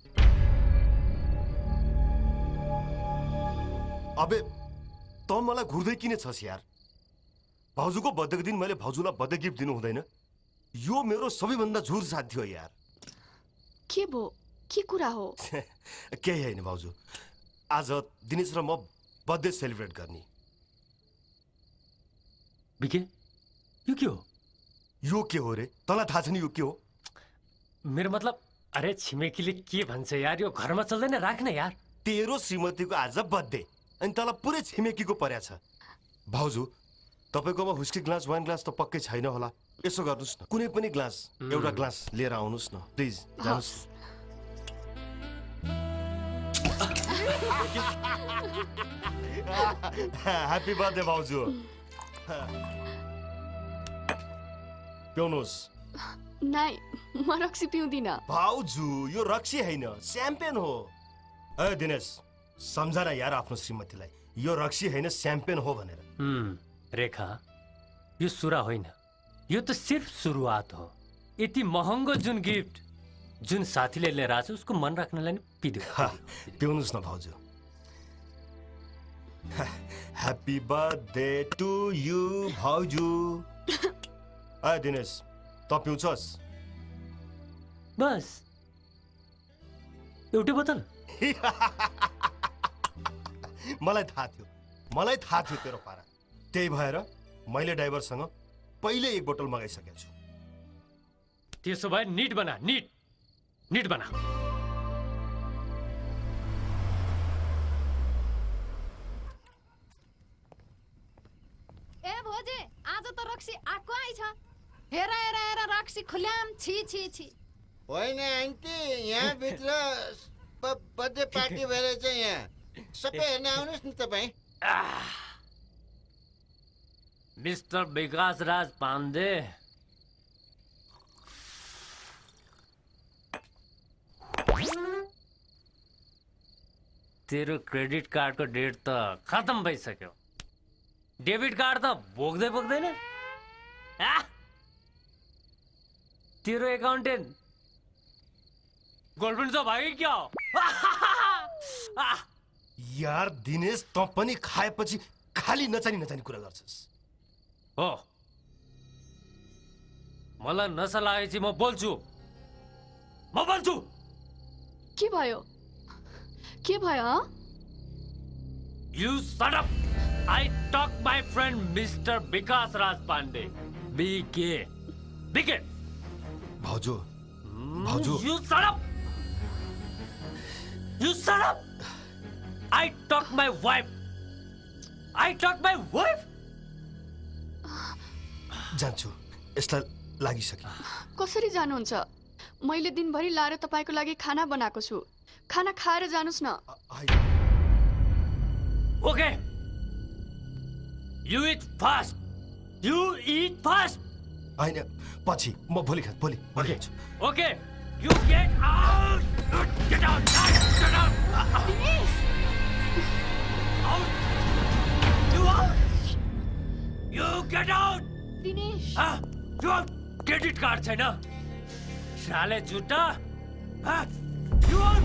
अबे त मलाई घुर्दै किन छस् यार? भाउजूको बर्थडेको दिन मैले भाउजूलाई बर्थडे गिफ्ट दिनु हुँदैन? यो मेरो सबैभन्दा झुर साथी हो यार। के भो? के कुरा हो? केही होइन भाउजू, आज दिनेश र म बर्थडे सेलिब्रेट गर्ने। बिके यो के हो? यो के हो रे? तँलाई थाहा छ नि यो के हो? मेरो मतलब अरे छिमेकीले के भन्छ यार, यो घरमा चल्दैन, राख्न यार। तेरो श्रीमतीको आज बर्थडे अनि तँलाई पुरै छिमेकीको पर्या छ। भाउजू तपाईँकोमा हुस्की ग्लास वाइन ग्लास त पक्कै छैन होला, यसो गर्नुहोस् न, कुनै पनि ग्लास एउटा ग्लास लिएर आउनुहोस् न प्लिज। जानुहोस्। ह्याप्पी बर्थडे भाउजू। पिउनुहोस्। नाइ म रक्सी पिउँदिन। भाउजू यो रक्सी होइन, स्याम्पेन हो। ए दिनेश सम्झना यार आफ्नो श्रीमतीलाई, यो रक्सी होइन स्याम्पेन हो भनेर। रेखा यो सुरा होइन, यो त सिर्फ सुरुवात हो। यति महँगो जुन गिफ्ट जुन साथीले लिएर आएको छ उसको मन राख्नलाई नि पिदियो। पिउनुहोस् न भाउजू। ह्याप्पी बर्थडे टु यु भाउजू। दिनेश त पिउँछस्? बस एउटै बोतल? मलाई थाहा थियो तेरो पारा। त्यही भएर मैले ड्राइभरसँग पहिले एक बोतल मगाइसकेको छु। त्यसो भए निट बना, निट बना। ए भोजे, आज त रक्सी आएको आइछ। हेर हेर हेर, रक्सी खुल्याम। छी छी छी। होइन आन्टी, यहाँ भित्र बर्थडे पार्टी भएर चाहिँ यहाँ सबै हेर्न आउनुहोस् न तपाईँ। मिस्टर विकास राज पाण्डे, तेरो क्रेडिट कार्डको डेट त खत्म भइसक्यो। डेबिट कार्ड त बोक्दैन। तेरो एकाउन्टेन्ट गर्लफ्रेन्ड छ भाइ क्या हो? यार दिनेश, त पनि खाएपछि खाली नचानी कुरा गर्छस्। हो, मलाई नसा लागेपछि म बोल्छु। के भयो? You shut up! I talk my friend Mr. Vikas Raj Pandey. BK. भाउजू। You shut up! I talk my wife. जान्छु, यसलाई लागिसक्यो। कसरी जानुहुन्छ? मैले दिनभरि लाएर तपाईको लागि खाना बनाएको छु। खाना खाएर जानुस् न। Okay. You eat fast. होइन, पछि म भोलि खान्छु। Okay. You get out. Get out. Dinesh! Out. You get out. Dinesh! You have credit card छैन? साले झुटा। You out.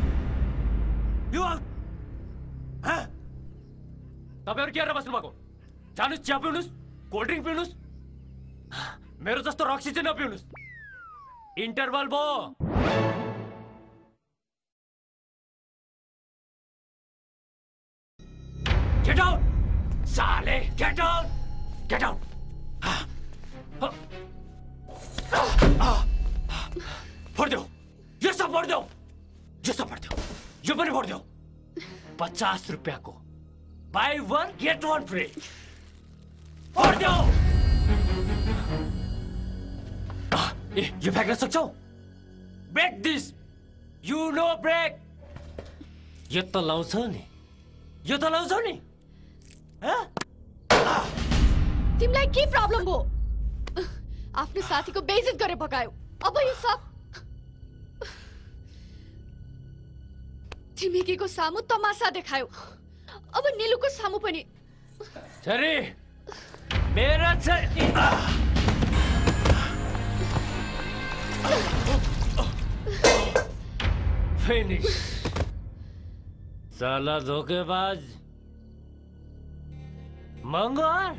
तपाईहरु के गरेर बस्नु भएको? जानुस्, चिया पिउनुस्, कोल्ड ड्रिंक पिउनुस्। मेरो जस्तो रक्सी चाहिँ नपिउनुस्। इन्टरभल भो। Get out! साले, get out! फोडिदेऊ। यो सब फोडिदेऊ। यो पनि फोडिदेऊ। 50 रुपियाँको buy one get one free. फोडिदेऊ। यो फ्याँक्न सक्छौ? Break this. You know break. यो त लाउँछौ नि? तिमीलाई के प्रब्लम भयो? आफ्नो साथीको बेइज्जत गरे भगायो। अब यो सब छिमेकीको सामु तमासा देखायो। अब निलुको सामु पनि। छोरी, मेरो फिनिश। साला धोकेबाज, मंगोर।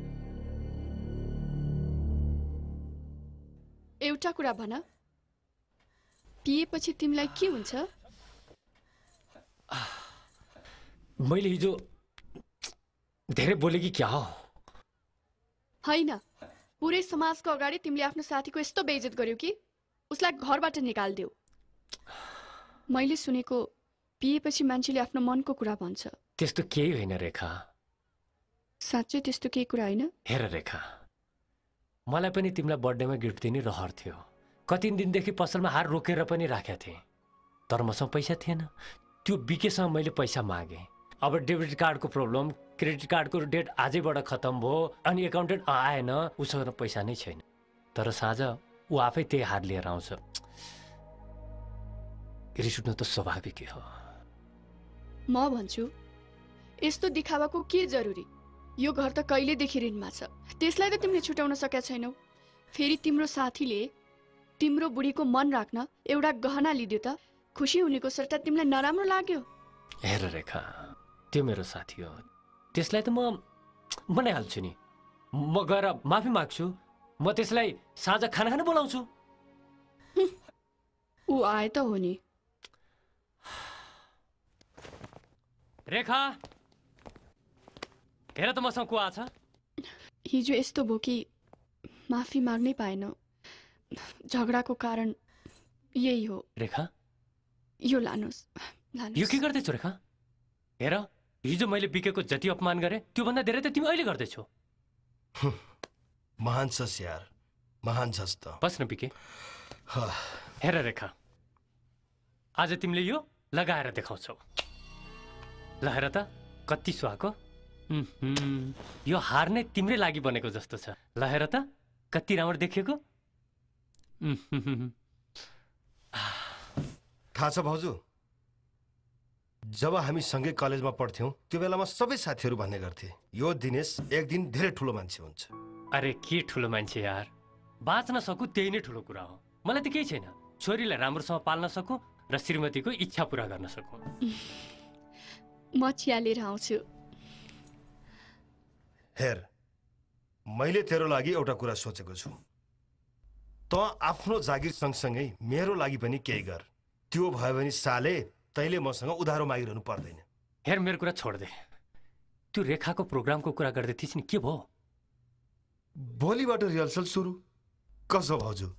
एउटा कुरा भन, पिएपछि तिमीलाई के हुन्छ? मैले हिजो धेरै बोले कि क्या हो? हैन, पुरै समाजको अगाडि तिमीले आफ्नो साथीको यस्तो बेइज्जत गर्यौ कि उसलाई घरबाट निकाल्दियौ। मैले सुनेको पिएपछि मान्छेले आफ्नो मनको कुरा भन्छ। त्यस्तो केही होइन रेखा। साँच्चै त्यस्तो केही कुरा होइन? हेर रेखा, मलाई पनि तिमीलाई बर्थडेमा गिफ्ट दिने रहर थियो। कति दिनदेखि पसलमा हार रोकेर पनि राखेका थिएँ, तर मसँग पैसा थिएन। त्यो बिकेसँग मैले पैसा मागेँ। अब डेबिट कार्डको प्रब्लम, क्रेडिट कार्डको डेट आजैबाट खत्म भयो, अनि एकाउन्टेन्ट आएन, उसँग पैसा नै छैन। तर साँझ ऊ आफै त्यही हार लिएर आउँछ। रिस उठ्नु त स्वाभाविक हो। म भन्छु, यस्तो दिखावाको के जरुरी? यो घर त कहिलेदेखि ऋणमा छ, त्यसलाई त तिमीले छुटाउन सकेका छैनौ। फेरि तिम्रो साथीले तिम्रो बुढीको मन राख्न एउटा गहना लिदियो त खुसी हुनेको सट्टा तिमीलाई नराम्रो लाग्यो? हेर रेखा, त्यो मेरो साथी हो, त्यसलाई त म बनाइहाल्छु नि। म गएर माफी माग्छु, म त्यसलाई साँझ खाना खान बोलाउँछु। ऊ आए त हो नि। रेखा हेर त मसँग को आछ। हिजो यस्तो भयो कि माफी माग्नै पाएन। झगडाको कारण यही हो। रेखा यो लानुहोस् यो के गर्दैछौ रेखा? हेर हिजो मैले बिकेको जति अपमान गरेँ त्योभन्दा धेरै त तिमी अहिले गर्दैछौ। महान छस् यार, महान छस् त। बस्न बिके। हेर रेखा आज तिमीले यो लगाएर देखाउँछौ। ल हेर त कति सुहाएको। यो हार नै तिम्रै लागि बनेको जस्तो छ। ल हेर त कति राम्रो देखिएको। थाहा छ भाउजू, जब हामी सँगै कलेजमा पढ्थ्यौँ त्यो बेलामा सबै साथीहरू भन्ने गर्थे यो दिनेश एक दिन धेरै ठुलो मान्छे हुन्छ। अरे के ठुलो मान्छे यार, बाँच्न सकु त्यही नै ठुलो कुरा हो। मलाई त केही छैन, छोरीलाई राम्रोसँग पाल्न सकु र श्रीमतीको इच्छा पूरा गर्न सकु। म चिया लिएर आउँछु। हेर मैले तेरो लागि एउटा कुरा सोचेको छु। त आफ्नो जागिर सँगसँगै मेरो लागि पनि केही गर। त्यो भयो भने साले तैँले मसँग उधारो मागिरहनु पर्दैन। हेर मेरो कुरा छोड दे। त्यो रेखाको प्रोग्रामको कुरा गर्दै थिइस् नि, के भयो? भोलिबाट रिहर्सल सुरु। कसो भाउजू?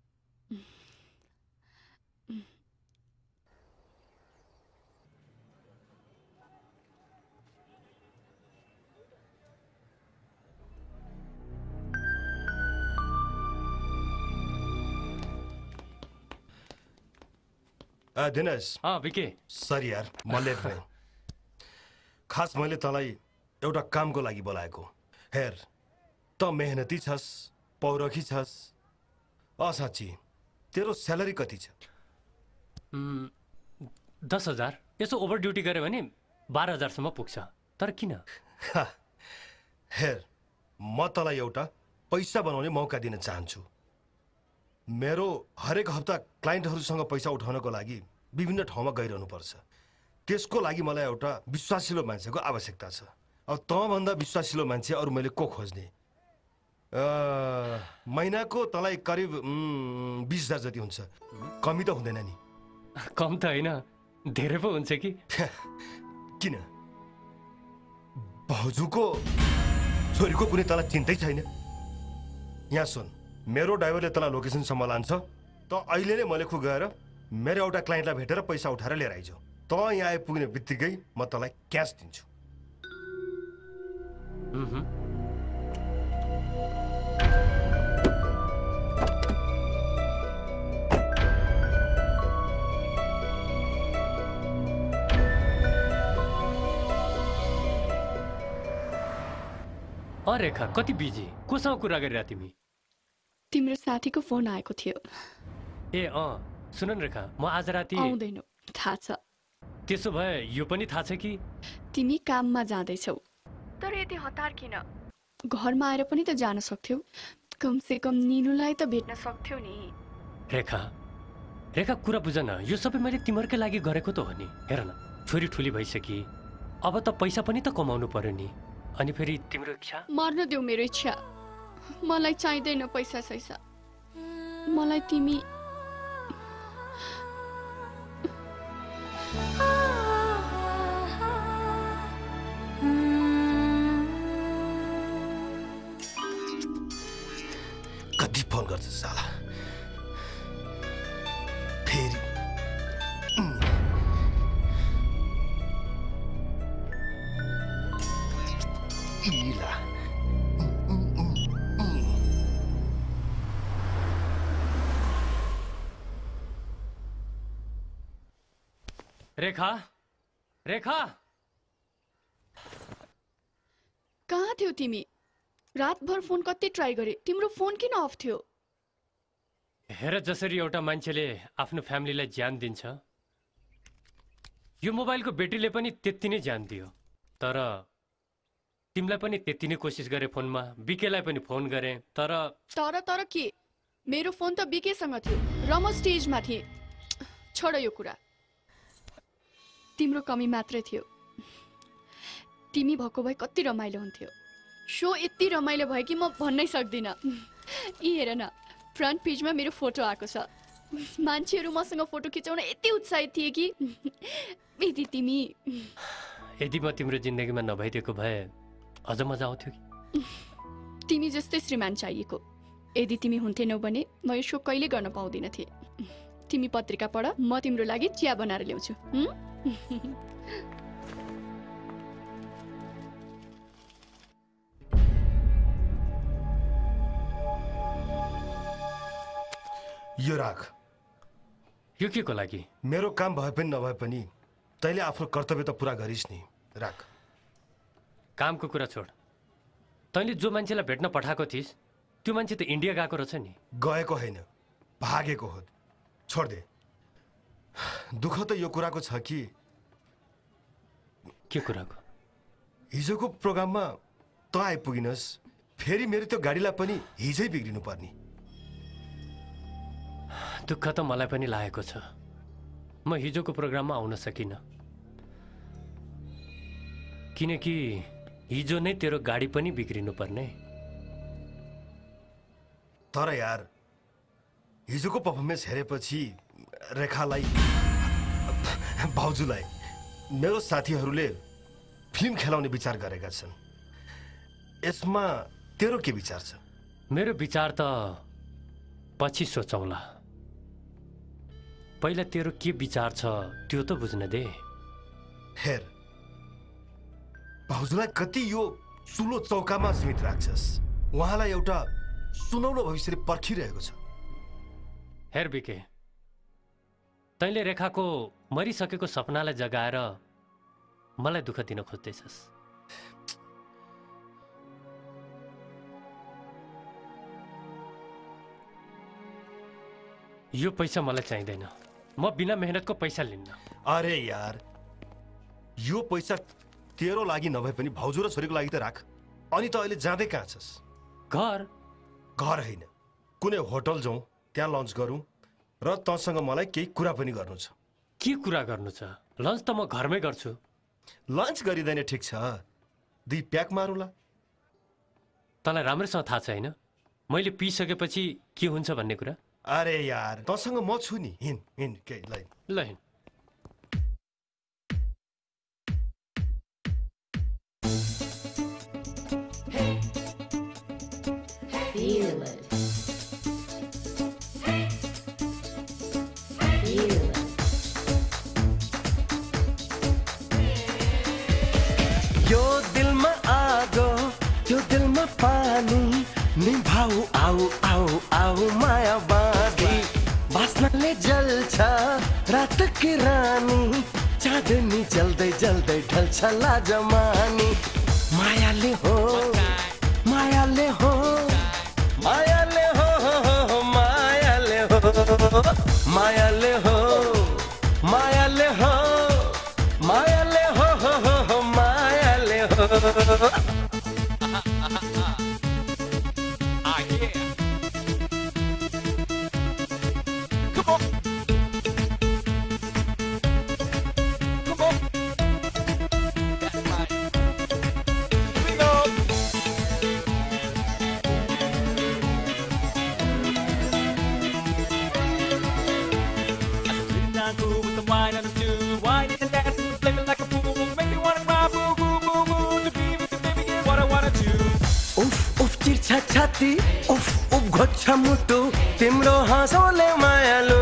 दिनेश। बिके। सरी यार म लेट भएँ। खास मैले तँलाई एउटा कामको लागि बोलाएको। हेर त मेहनती छस्, पौरखी छस्। साँच्ची तेरो स्यालेरी कति छ? 10,000। यसो ओभर ड्युटी गऱ्यो भने 12,000सम्म पुग्छ। तर किन? हेर म तँलाई एउटा पैसा बनाउने मौका दिन चाहन्छु। मेरो हरेक हप्ता क्लाइन्टहरूसँग पैसा उठाउनको लागि विभिन्न ठाउँमा गइरहनुपर्छ। त्यसको लागि मलाई एउटा विश्वासिलो मान्छेको आवश्यकता छ। अब तँभन्दा विश्वासिलो मान्छे अरू मैले को खोज्ने? महिनाको तँलाई करिब 20,000 जति हुन्छ। कमी त हुँदैन नि? कम त होइन, धेरै पो हुन्छ कि। किन? भाउजूको छोरीको कुनै तँलाई चिन्तै छैन? यहाँ सुन, मेरो ड्राइभरले तँलाई लोकेसनसम्म लान्छ। त अहिले नै मलेखु गएर मेरो एउटा क्लाइन्टलाई भेटेर पैसा उठाएर लिएर आइज। त यहाँ आइपुग्ने बित्तिकै म तँलाई क्यास दिन्छु। रेखा कति बिजी, कोसँग कुरा गरिरह तिमी? तिम्रो साथीको फोन आएको थियो। सुन न रेखा, म आज राति आउँदैनौ, थाहा छ। त्यसो भए यो पनि थाहा छ कि तिमी काममा जाँदैछौ। तर यति हतार किन? घरमा आएर पनि त जान सक्थ्यौ। कमसे कम निनुलाई त भेट्न सक्थ्यौ नि। रेखा कुरा बुझ न, यो सबै मैले तिमीहरूकै लागि गरेको त हो नि। हेर न, छोरी ठुली भइसकी, अब त पैसा पनि त कमाउनु पर्यो नि। अनि फेरि तिम्रो इच्छा? मर्न देऊ मेरो इच्छा। मलाई चाहिँदैन पैसा सैसा। मलाई तिमी कति फोन गर्छ साला फेरि। इला रेखा कहाँ थियौ तिमी? रातभर फोन कति ट्राई गरे, तिम्रो फोन किन अफ थियो? हेर जसरी एउटा मान्छेले आफ्नो फ्यामिलीलाई ज्यान दिन्छ, यो मोबाइलको ब्याट्रीले पनि त्यति नै ज्यान दियो। तर तिमीलाई पनि त्यति नै कोसिस गरे फोनमा, बिकेलाई पनि फोन गरे। तर के? मेरो फोन त बिकेसँग थियो र म स्टेजमा थिएँ। छोड यो कुरा। तिम्रो कमी मात्रै थियो। तिमी भएको भए कति रमाइलो हुन्थ्यो। सो यति रमाइलो भयो कि म भन्नै सक्दिनँ। हेर न फ्रन्ट पेजमा मेरो फोटो आएको छ मान्छेहरू मसँग फोटो खिचाउन यति उत्साहित थिए कि यदि म तिम्रो जिन्दगीमा नभइदिएको भए अझ मजा आउँथ्यो कि तिमी जस्तै श्रीमान चाहिएको यदि तिमी हुन्थेनौ भने म यो सो कहिले गर्न पाउँदिन थिएँ तिमी पत्रिका पढ म तिम्रो लागि चिया बनाएर ल्याउँछु यो राख यो के को लागि मेरो काम भए पनि नभए पनि तैँले आफ्नो कर्तव्य त पुरा गरिस् नि राख कामको कुरा छोड तैँले जो मान्छेलाई भेट्न पठाएको थिइस् त्यो मान्छे त इन्डिया गएको रहेछ नि गएको होइन भागेको हो छोड दे दुःख त यो कुराको छ कि के कुराको हिजोको प्रोग्राममा त आइपुगिनस् फेरि मेरो त्यो गाडीलाई पनि हिजै बिग्रिनु पर्ने दुःख त मलाई पनि लागेको छ म हिजोको प्रोग्राममा आउन सकिनँ किनकि हिजो नै तेरो गाडी पनि बिग्रिनु पर्ने तर यार हिजोको पर्फर्मेन्स हेरेपछि रेखालाई भाउजूलाई मेरो साथीहरूले फिल्म खेलाउने विचार गरेका छन् यसमा तेरो के विचार छ मेरो विचार त पछि सोचौँला पहिला तेरो के विचार छ त्यो त बुझ्न दे हेर भाउजूलाई कति यो चुलो चौकामा सीमित राख्छस् उहाँलाई एउटा सुनौलो भविष्यले पर्खिरहेको छ हेर बिके तैँले रेखाको मरिसकेको सपनालाई जगाएर मलाई दुःख दिन खोज्दैछस् यो पैसा मलाई चाहिँदैन म बिना मेहनतको पैसा लिन्न अरे यार यो पैसा तेरो लागि नभए पनि भाउजू र छोरीको लागि त राख अनि त अहिले जाँदै कहाँ छस् घर होइन कुनै होटल जाउँ त्यहाँ लन्च गरौँ र तँसँग मलाई केही कुरा पनि गर्नु छ के कुरा गर्नु छ लन्च त म घरमै गर्छु लन्च गरिँदैन ठिक छ 2 प्याक मारौँला तँलाई राम्रोसँग थाहा छ होइन मैले पिसकेपछि के हुन्छ भन्ने कुरा अरे यार तँसँग म छु नि हिँड के ल हिँड यो दिलमा आगो यो दिलमा पानी निभाऊ आऊ आऊ आऊ माया बाँधी बास्नाले जल्छ रात की रानी चाँदनी जल्दै जल्दै ढल्छ लाजमानी मायाले हो मायाले हो मायाले हो मायाले हो मायाले हो मायाले हो मायाले हो मायाले हो छाती उफ उफ घोच्छ मुटु तिम्रो हाँसोले मायालु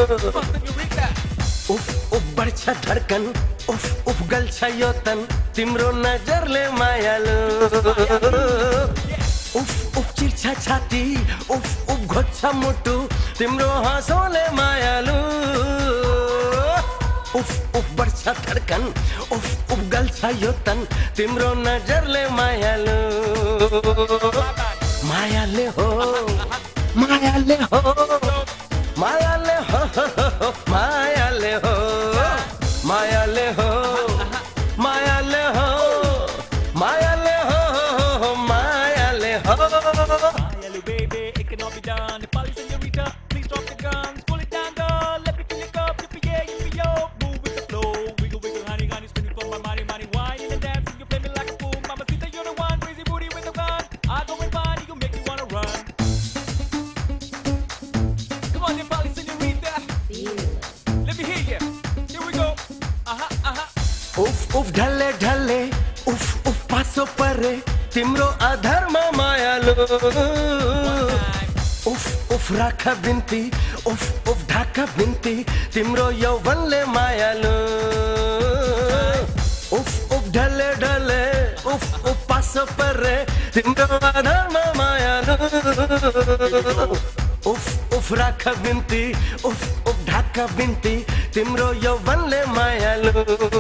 उफ उफ बढ्छ धड्कन उफ उफ गल्छ यो तन तिम्रो नजरले मायालु उफ उफ चिर्छ छाती उफ उफ घोच्छ मुटु तिम्रो हाँसोले मायालु उफ उफ बढ्छ धड्कन उफ उफ गल्छ यो तन तिम्रो नजरले मायालु मायाले हो मायाले हो मायाले हो मायाले हो मायाले हो मायाले हो मायाले हो मायाले हो Mayalu baby, it can all be done. The poly señorita, please drop the guns, pull it down, girl. Let me fill your cup, yippee-yay, yippee-yo. Move with the flow, wiggle, wiggle, honey, honey, spinning for my money, money, wine and dancing. You play me like a fool, mamacita, you're the one, crazy booty with the gun. I go and find you, make you wanna run. परे तिम्रो अधर्म मायालु उफ उफ राख बिन्ती उफ उफ ढाक बिन्ती तिम्रो यौवनले मायालु उफ उफ ढले ढले उफ उफ पास परे तिम्रो अधर्म मायालु उफ उफ राख बिन्ती उफ उफ ढाक बिन्ती तिम्रो यौवनले मायालु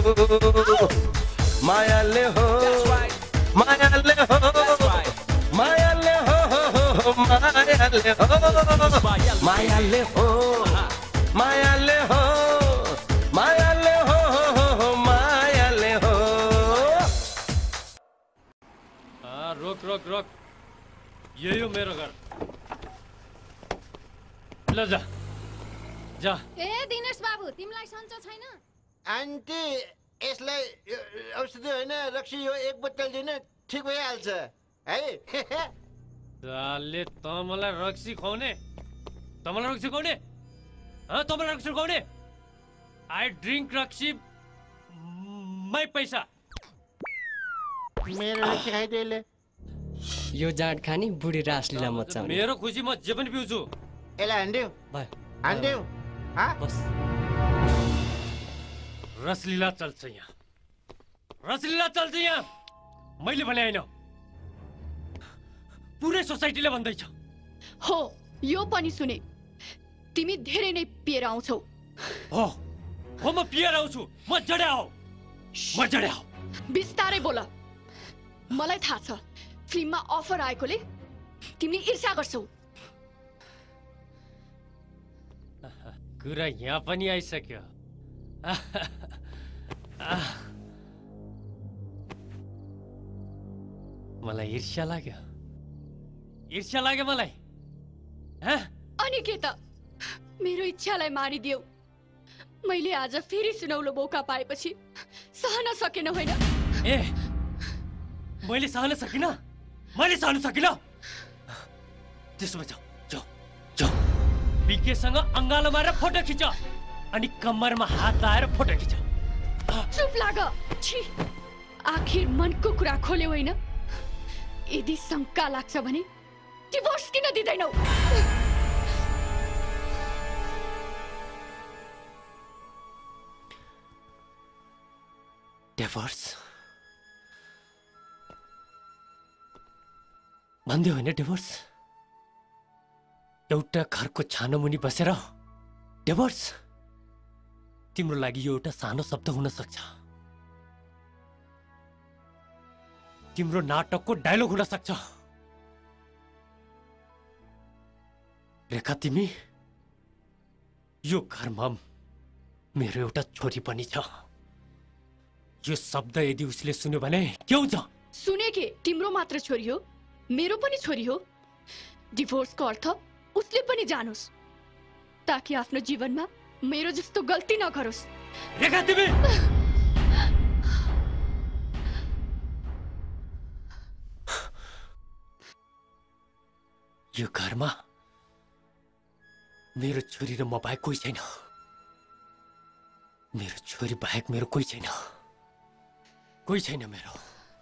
मायाले हो मायाले हो मायाले हो मायाले हो मायाले हो मायाले हो मायाले हो मायाले हो रोक रोक रोक यही हो मेरो घर ल जा जा ए दिनेश बाबु तिमीलाई सन्चो छैन आन्टी यसलाई औषधि होइन रक्सी यो एक बोतल दिन ठिक भइहाल्छ है साले त मलाई रक्सी खुवाउने रक्सी खुवाउने रक्सी खुवाउने आई ड्रिङ्क रक्सी मै पैसा मेरो रक्सी खाइदिएले यो जाँड खानी बुढी रासलीला मचाउने मेरो खुसी म जे पनि पिउँछु यसलाई हान्दिउ हान्दिउ बस रसलीला चल्छ यहाँ रसलीला चल्छ यहाँ मैले भने होइन पुरै सोसाइटीले भन्दैछ हो यो पनि सुने तिमी धेरै नै पिएर आउँछौ हो हो म पिएर आउँछु म जड्या हो बिस्तारै बोल मलाई थाहा छ फिल्ममा अफर आएकोले तिमी ईर्ष्या गर्छौ कुरा यहाँ पनि आइसक्यो मलाई ईर्ष्या लाग्यो मलाई अनि के त मेरो इच्छालाई मारिदियौ मैले आज फेरि सुनौलो मौका पाएपछि सहन सकेन होइन ए मैले सहन सकिन त्यसो भए जाऊ बीकेसँग अङ्गालो मारेर फोटो खिच अनि कम्मरमा हात लाएर फोटो खिच चुप लाग छी आखिर मनको कुरा खोल्यौ होइन यदि शङ्का लाग्छ भने डिभोर्स किन दिँदैनौ डिभोर्स भन्दै होइन डिभोर्स एउटा घरको छानो मुनि बसेर डिभोर्स तिम्रो लागि यो एउटा सानो शब्द हुन सक्छ तिम्रो नाटकको डायलग हुन सक्छ रेखा तिमी यो घरमा मेरो एउटा छोरी पनि छ यो शब्द यदि उसले सुन्यो भने के हुन्छ सुने के तिम्रो मात्र छोरी हो मेरो पनि छोरी हो डिभोर्सको अर्थ उसले पनि जानोस् ताकि आफ्नो जीवनमा मेरो जस्तो गल्ती नगरोस् रेखा तिमी यो घरमा मेरो छोरी र म बाहेक कोही छैन मेरो छोरी बाहेक मेरो कोही छैन मेरो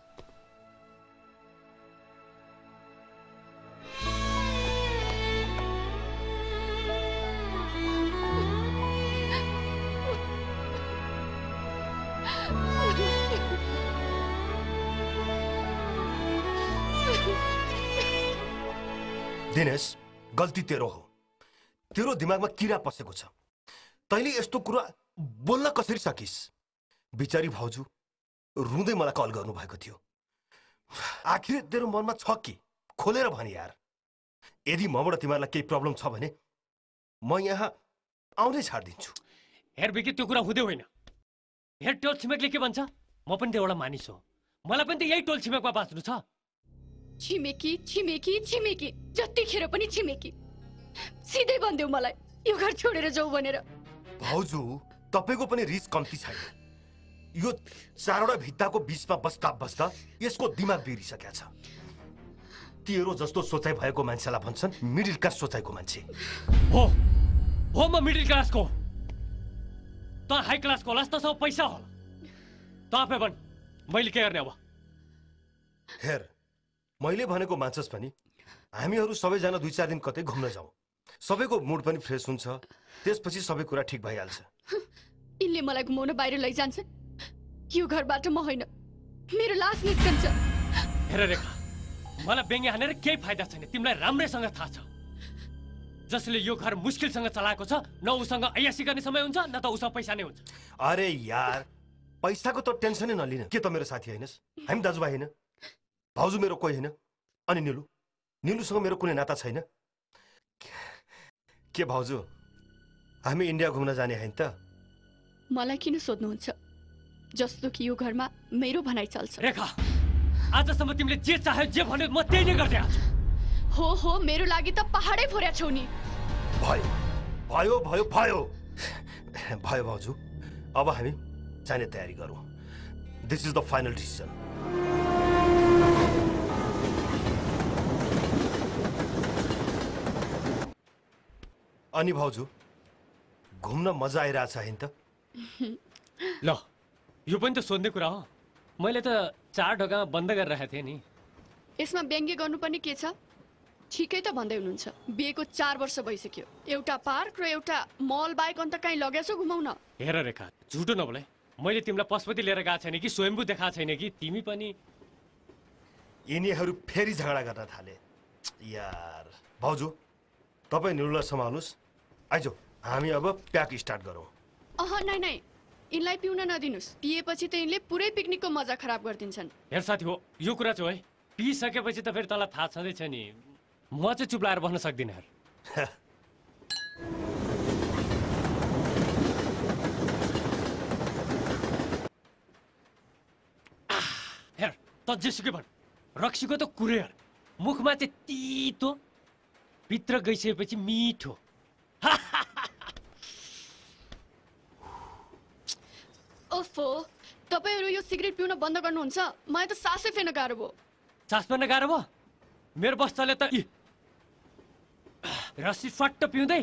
दिनेश गल्ती तेरो हो तेरो दिमागमा किरा पसेको छ तैँले यस्तो कुरा बोल्न कसरी सकिस् बिचारी भाउजू रुँदै मलाई कल गर्नु भएको थियो आखिर तेरो मनमा छ कि खोलेर भनी यार यदि मबाट तिमीहरूलाई केही प्रब्लम छ भने म यहाँ आउँदै छाड्दिन्छु हेर बिकी त्यो कुरा हुँदै होइन हेर टोल छिमेकले के भन्छ म पनि त एउटा मानिस हो मलाई पनि त यही टोल छिमेकमा बाँच्नु छ छिमेकी छिमेकी छिमेकी जतिखेर पनि छिमेकी सिधै भन्देऊ मलाई यो घर छोडेर जाऊ भनेर भाउजू तपाईको पनि रिस कम्ती छैन यो चारवटा भित्ताको बीचमा बस्दा यसको दिमाग बिग्रिसकेको छ तेरो जस्तो सोचाइ भएको मान्छेलाई भन्छन् मिडल क्लास सोचाइको मान्छे हो म मिडल क्लासको त हाई क्लासको होलास् तसँग पैसा होला त आफै भन् मैले के गर्ने अब हेर मैले भनेको मान्छस् पनि हामीहरू सबैजना 2-4 दिन कतै घुम्न जाउँ सबैको मुड पनि फ्रेस हुन्छ त्यसपछि सबै कुरा ठिक भइहाल्छ इनले मलाई घुमाउन बाहिर लैजान्छ यो घरबाट म होइन मेरो लास निस्कन्छ हेर रेखा मलाई बेङ्गे हानेर केही फाइदा छैन तिमीलाई राम्रैसँग थाहा छ जसले यो घर मुस्किलसँग चलाएको छ न उसँग अयासी गर्ने समय हुन्छ न त उसँग पैसा नै हुन्छ अरे यार पैसाको त टेन्सनै नलिन के त मेरो साथी हैनस् हामी दाजुभाइ हैन भाउजू मेरो कोही हैन अनि निलुसँग मेरो कुनै नाता छैन के भाउजू हामी इन्डिया घुम्न जाने हैन त मलाई किन सोध्नुहुन्छ जस्तो कि यो घरमा मेरो भनाइ चल्छ रेखा आजसम्म तिमीले जे चाह्यो जे भन्यो म त्यही नै गर्दै आछु हो मेरो लागि त पहाडै फोर्या छौ नि भयो भाउजू अब हामी जाने तयारी गरौँ this is the final decision अनि भाउजू घुम्न मजा आइरहेछ हैन त ल यो पनि त सोध्ने कुरा हो मैले त 4 ढोकामा बन्द गरेर राखेको थिएँ नि यसमा व्यङ्ग्य गर्नुपर्ने के छ ठिकै त भन्दै हुनुहुन्छ बिहेको 4 वर्ष भइसक्यो एउटा पार्क र एउटा मल बाइक अन्त कहीँ लगेछौ घुमाउन हेर रेखा झुटो नबोले मैले तिमीलाई पशुपति लिएर गएको छैन कि स्वयम्भू देखाएको छैन कि तिमी पनि यिनीहरू फेरि झगडा गर्न थाले यार भाउजू तपाईँ निरुलाई सम्हाल्नुहोस् आइजो हामी अब प्याक स्टार्ट गरौँ नै यिनलाई पिउन नदिनुस् पिएपछि त यिनले पुरै पिकनिकको मजा खराब गरिदिन्छन् हेर साथी हो यो कुरा चाहिँ है पिइसकेपछि त फेरि तँलाई थाहा छँदैछ नि म चाहिँ चुप लाएर बस्न सक्दिनँ हेर त जेसुकै भन् रक्सीको त कुरै मुखमा चाहिँ तितो भित्र गइसकेपछि मिठो ओफो तपाईहरु यो सिगरेट पिउन बन्द गर्नुहुन्छ मलाई त सासै फेर्न गाह्रो भयो सास फेर्न गाह्रो भयो मेरो बच्चाले त रस्सी फट्ट पिउँदै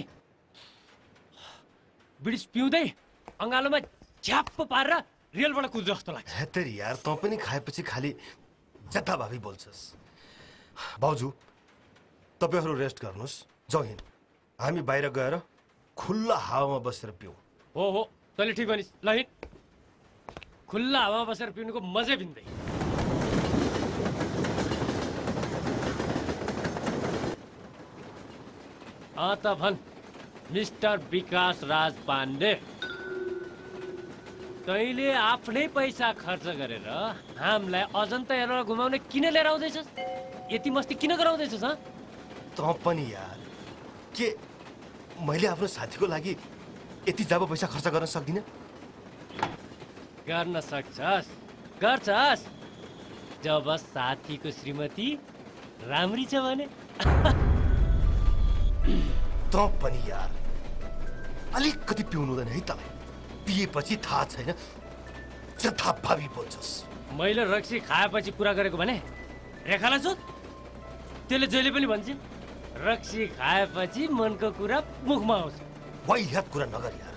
बिडिस पिउँदै अँगालोमा झ्याप्प पारेर रेलबाट कुद्छ जस्तो लाग्छ हेतरी यार तँ पनि खाएपछि खाली जताभावी बोल्छस् भाउजू तपाईहरु रेस्ट गर्नुहोस् जाउँ हामी बाहिर गएर खुल्ला हावामा बसेर पिउँ हो तैँले ठिक भनिस् ल हिँड खुल्ला हावामा बसेर पिउनुको मजै भिन्दै त भन् मिस्टर विकास राज पाण्डे तैँले आफ्नै पैसा खर्च गरेर हामीलाई अजन्ता हेरेर घुमाउन किन लिएर आउँदैछस् यति मस्ती किन गराउँदैछस् तँ पनि यार के मैले आफ्नो साथीको लागि यति ज्यादा पैसा खर्च गर्न सक्दिनँ गर्न सक्छस् गर्छस् जब साथीको श्रीमती राम्री छ भने तँ पनि यार अलिकति पिउनु हुँदैन है तँलाई पिएपछि थाहा छैन जथाभावी बोल्छस् मैले रक्सी खाएपछि कुरा गरेको भने रेखालाई सोध त्यसले जहिले पनि भन्छ रक्सी खाएपछि मनको कुरा मुखमा आउँछ वाहियात कुरा नगर यार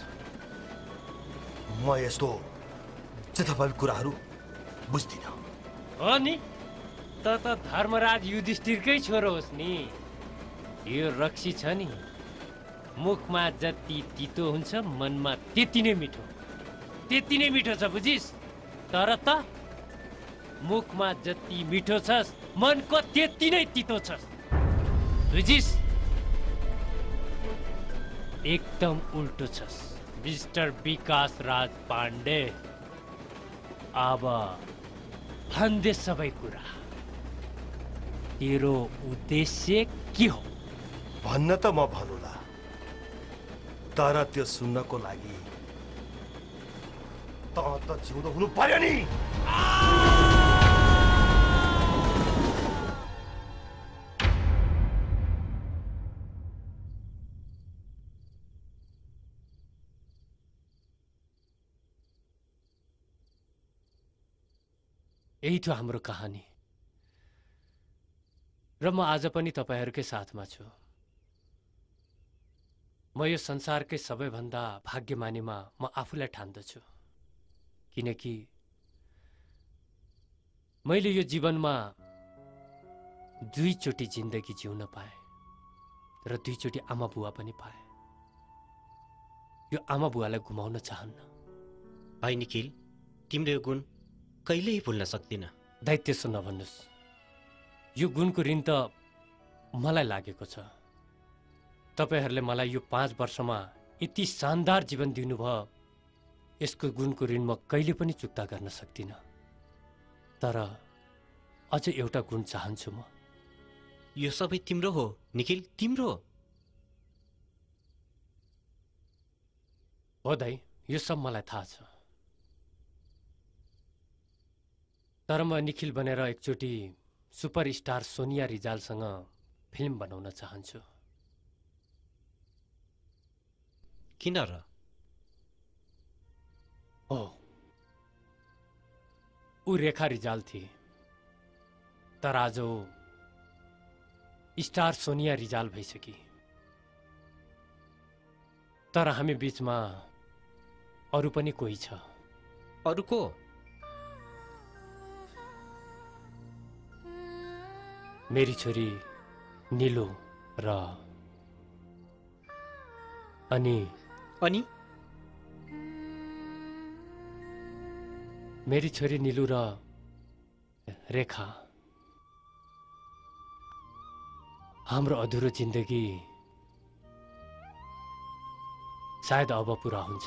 म यस्तो जथाभावी कुराहरू बुझ्दिनँ हो नि त धर्मराज युधिष्ठिरकै छोरो होस् नि यो रक्सी छ नि मुखमा जति तितो हुन्छ मनमा त्यति नै मिठो छ बुझिस् तर त मुखमा जति मिठो छस् मनको त्यति नै तितो छस् बुझिस् एकदम उल्टो छस् मिस्टर विकास राज पाण्डे अब भन्दै सबै कुरा तेरो उद्देश्य के हो भन्न त म भनुला तर त्यो सुन्नको लागि त जिउँदो हुनु पर्यो नि यही थियो हाम्रो कहानी र म आज पनि तपाईहरुकै साथमा छु म यो संसारकै सबैभन्दा भाग्यमानीमा म आफूलाई ठान्दछु किनकि मैले यो जीवनमा दुईचोटि जिन्दगी जिउन पाएँ र दुईचोटि आमा बुवा पनि पाएँ। यो आमा बुवालाई गुमाउन चाहन्न। भाइ निखिल, तिम्रो यो गुण कहिल्यै भुल्न सक्दिन। दाइ त्यसो नभन्नुहोस्। यो गुणको ऋण त मलाई लागेको छ। तपाईहरूले मलाई यो 5 वर्षमा यति शानदार जीवन दिनुभयो, यसको गुणको ऋण म कहिले पनि चुक्ता गर्न सक्दिनँ। तर अझ एउटा गुण चाहन्छु म। यो सबै तिम्रो हो निखिल, तिम्रो हो दाइ, यो सब मलाई थाहा छ। तर म निखिल बनेर एकचोटि सुपरस्टार सोनिया रिजालसँग फिल्म बनाउन चाहन्छु। किन र? हो, ऊ रेखा रिजाल थिए, तर आज ऊ स्टार सोनिया रिजाल भइसकी। तर हामी बीचमा अरू पनि कोही छ। अरू को? मेरी छोरी निलु र अनि मेरी छोरी निलु र रेखा। हाम्रो अधुरो जिन्दगी सायद अब पुरा हुन्छ।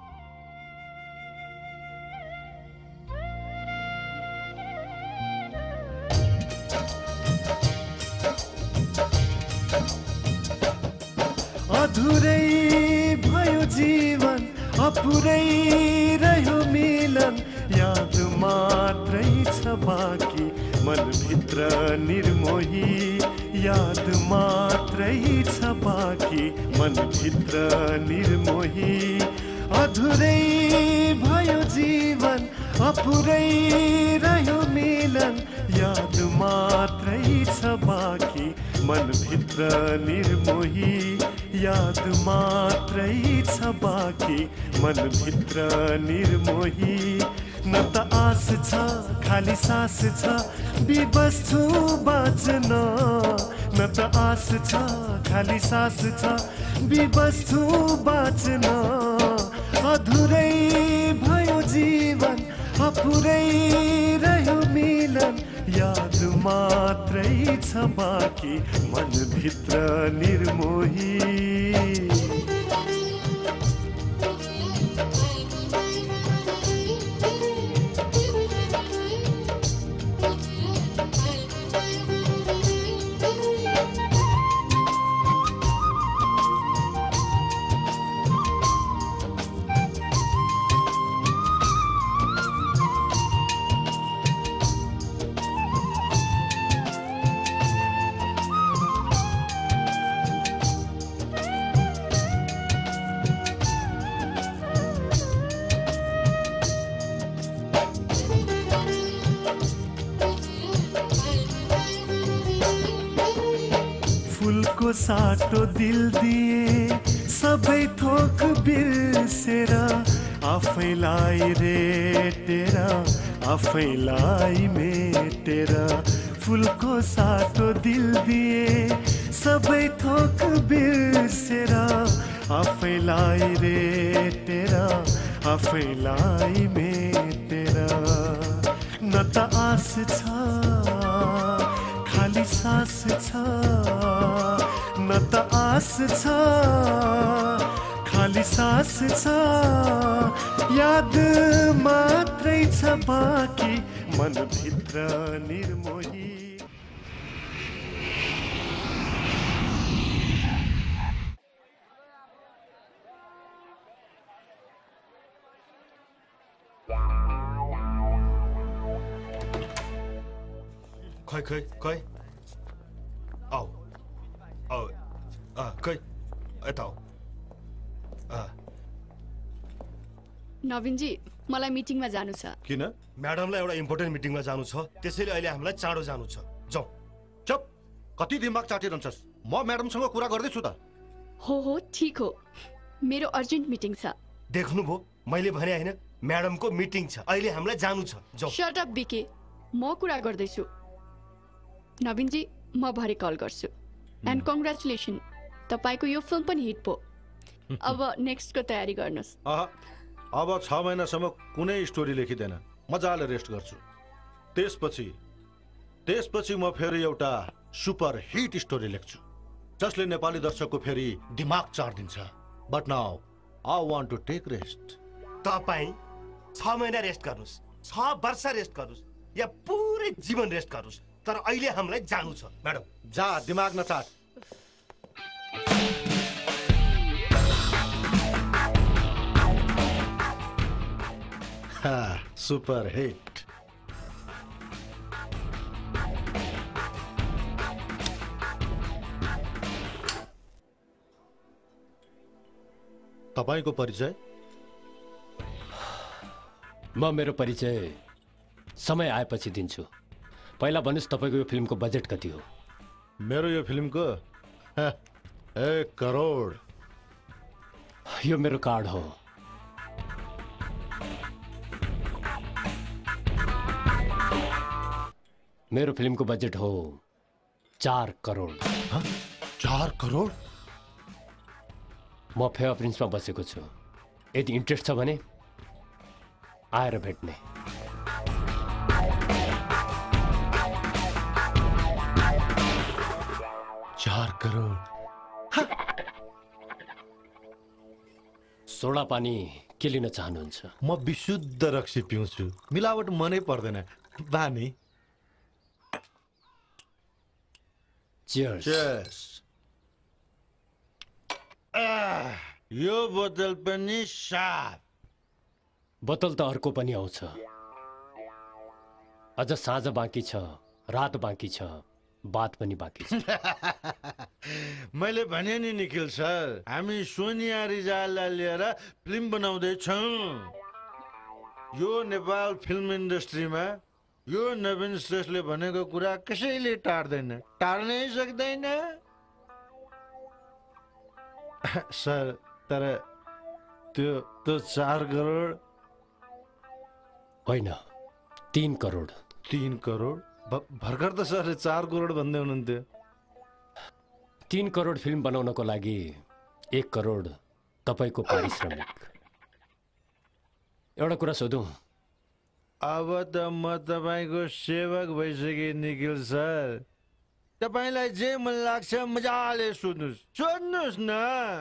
अधुरै भयो जीवन, अपुरै रह्यो मिलन, याद मात्रै छ बाँकी मनभित्र निर्मोही, याद मात्रै छ बाँकी मनभित्र निर्मोही। अधुरै भयो जीवन, अपुरै रह्यो मिलन, याद मात्रै छ बाँकी मनभित्र निर्मोही, याद मात्रै छ बाँकी मनभित्र निर्मोही। न त आस छ खाली सास छ, विवश छु बाँच्न। न त आस छ खाली सास छ, विवश छु बाँच्न। अधुरै भयो जीवन, अपुरै रह्यो मिलन, याद मात्रै छ बाँकी मनभित्र निर्मोही। फुलको साटो दिल दिए, सबै थोक बिर्सेर, आफैलाई रेटेर आफैलाई मेटेर। फुलको साटो दिल दिए, सबै थोक बिर्सेर, आफैलाई रेटेर आफैलाई मेटेर। न त आस छ खाली सास छ, न त आस छ खाली सास छ, याद मात्रै छ बाँकी मनभित्र निर्मोही। खै आऊ आऊ खै यता आऊ। नवीनजी, मलाई मिटिङमा जानु छ। किन? म्याडमलाई एउटा इम्पोर्टेन्ट मिटिङमा जानु छ, त्यसैले अहिले हामीलाई चाँडो जानु छ। जाऊ। चुप, कति दिमाग चाटिरहन्छस्? म म्याडमसँग कुरा गर्दैछु त। हो ठिक हो, मेरो अर्जेन्ट मिटिङ छ। देख्नुभयो, मैले भने होइन, म्याडमको मिटिङ छ, अहिले हामीलाई जानु छ। जाऊ। शट अप बिके, म कुरा गर्दैछु नवीनजी म भरे कल गर्छु एन्ड कङ्ग्रेचुलेसन तपाईँको यो फिल्म पनि हिट पो अब नेक्स्टको तयारी गर्नुहोस् अब 6 महिनासम्म कुनै स्टोरी लेखिँदैन मजाले रेस्ट गर्छु त्यसपछि म फेरि एउटा सुपर हिट स्टोरी लेख्छु जसले नेपाली दर्शकको फेरि दिमाग चार्दिन्छ but now I want to take rest तपाईँ 6 महिना रेस्ट गर्नुहोस् 6 वर्ष रेस्ट गर्नुहोस् या पुरै जीवन रेस्ट गर्नुहोस् तर अहिले हामीलाई जानु छ म्याडम जा दिमाग नचाट सुपर हिट तपाईको परिचय म मेरो परिचय समय आएपछि दिन्छु पहिला भन्नुस् तपाईको यो फिल्मको बजेट कति हो मेरो यो फिल्मको 1 करोड यो मेरो कार्ड हो मेरो फिल्मको बजेट हो 4 करोड 4 करोड म फेवा प्रिन्समा बसेको छु यदि इन्ट्रेस्ट छ भने आएर भेट्ने 4 करोड सोडा पानी के लिन चाहनुहुन्छ म विशुद्ध रक्सी पिउँछु मिलावट मनै पर्दैन बानी चियर्स यो बोतल पनि साफ बोतल त अर्को पनि आउँछ अझ साँझ बाँकी छ रात बाँकी छ बात पनि बाँकी छ मैले भने नि निखिल सर हामी सोनिया रिजाललाई लिएर फिल्म बनाउँदैछौँ यो नेपाल फिल्म इन्डस्ट्रीमा यो नवीन श्रेष्ठले भनेको कुरा कसैले टार्दैन टार्नै सक्दैन सर तर त्यो 4 करोड होइन 3 करोड 3 करोड भर्खर त सरले 4 करोड भन्दै हुनुहुन्थ्यो 3 करोड फिल्म बनाउनको लागि 1 करोड तपाईको पारिश्रमिक एउटा कुरा सोधौँ अब त म तपाईँको सेवक भइसकेँ निखिल सर तपाईँलाई जे मन लाग्छ मजाले सोध्नुहोस् न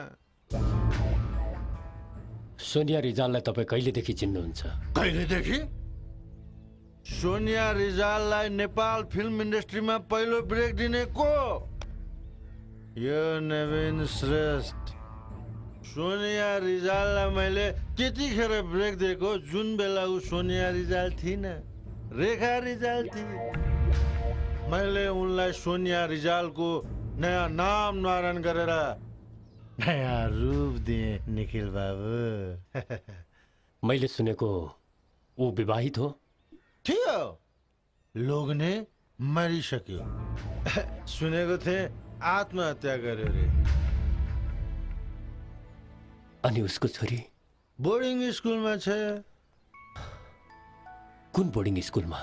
सोनिया रिजाललाई तपाईँ कहिलेदेखि चिन्नुहुन्छ कहिलेदेखि सोनिया रिजाललाई नेपाल फिल्म इन्डस्ट्रीमा पहिलो ब्रेक दिने को यो नवीन श्रेष्ठ सोनिया रिजाललाई मैले त्यतिखेर ब्रेक दिएको जुन बेला ऊ सोनिया रिजाल थिइन रेखा रिजाल थिए मैले उनलाई सोनिया रिजालको नयाँ नाम नारायण गरेर नयाँ रूप दिए निखिल बाबु मैले सुनेको ऊ विवाहित हो थियो लोग्ने मरिसक्यो सुनेको थिएँ आत्महत्या गर्यो रे अनि उसको छोरी बोर्डिङ स्कुलमा छ कुन बोर्डिङ स्कुलमा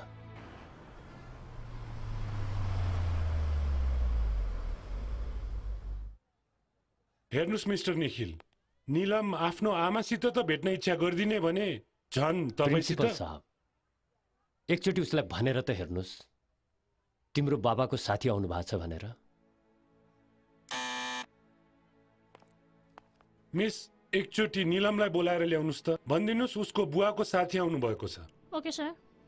हेर्नुस् मिस्टर निखिल नीलम आफ्नो आमासित त भेट्न इच्छा गर्दिने भने झन् तपाईसित साहब एकचोटि उसलाई भनेर त हेर्नुस् तिम्रो बाबाको साथी आउनु भएको छ भनेर मिस एकचोटि नीलमलाई बोलाएर ल्याउनुस् त भनिदिनुस् उसको बुवाको साथी आउनु भएको छ ओके सर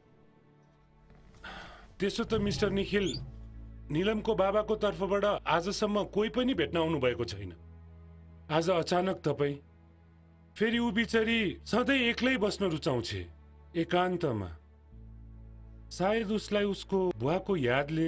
त्यसो त मिस्टर निखिल नीलमको बाबाको तर्फबाट आजसम्म कोही पनि भेट्न आउनु भएको छैन आज अचानक तपाईँ फेरि ऊ बिचारी सधैँ एक्लै बस्न रुचाउँछे एकान्तमा सायद उसलाई उसको बुवाको यादले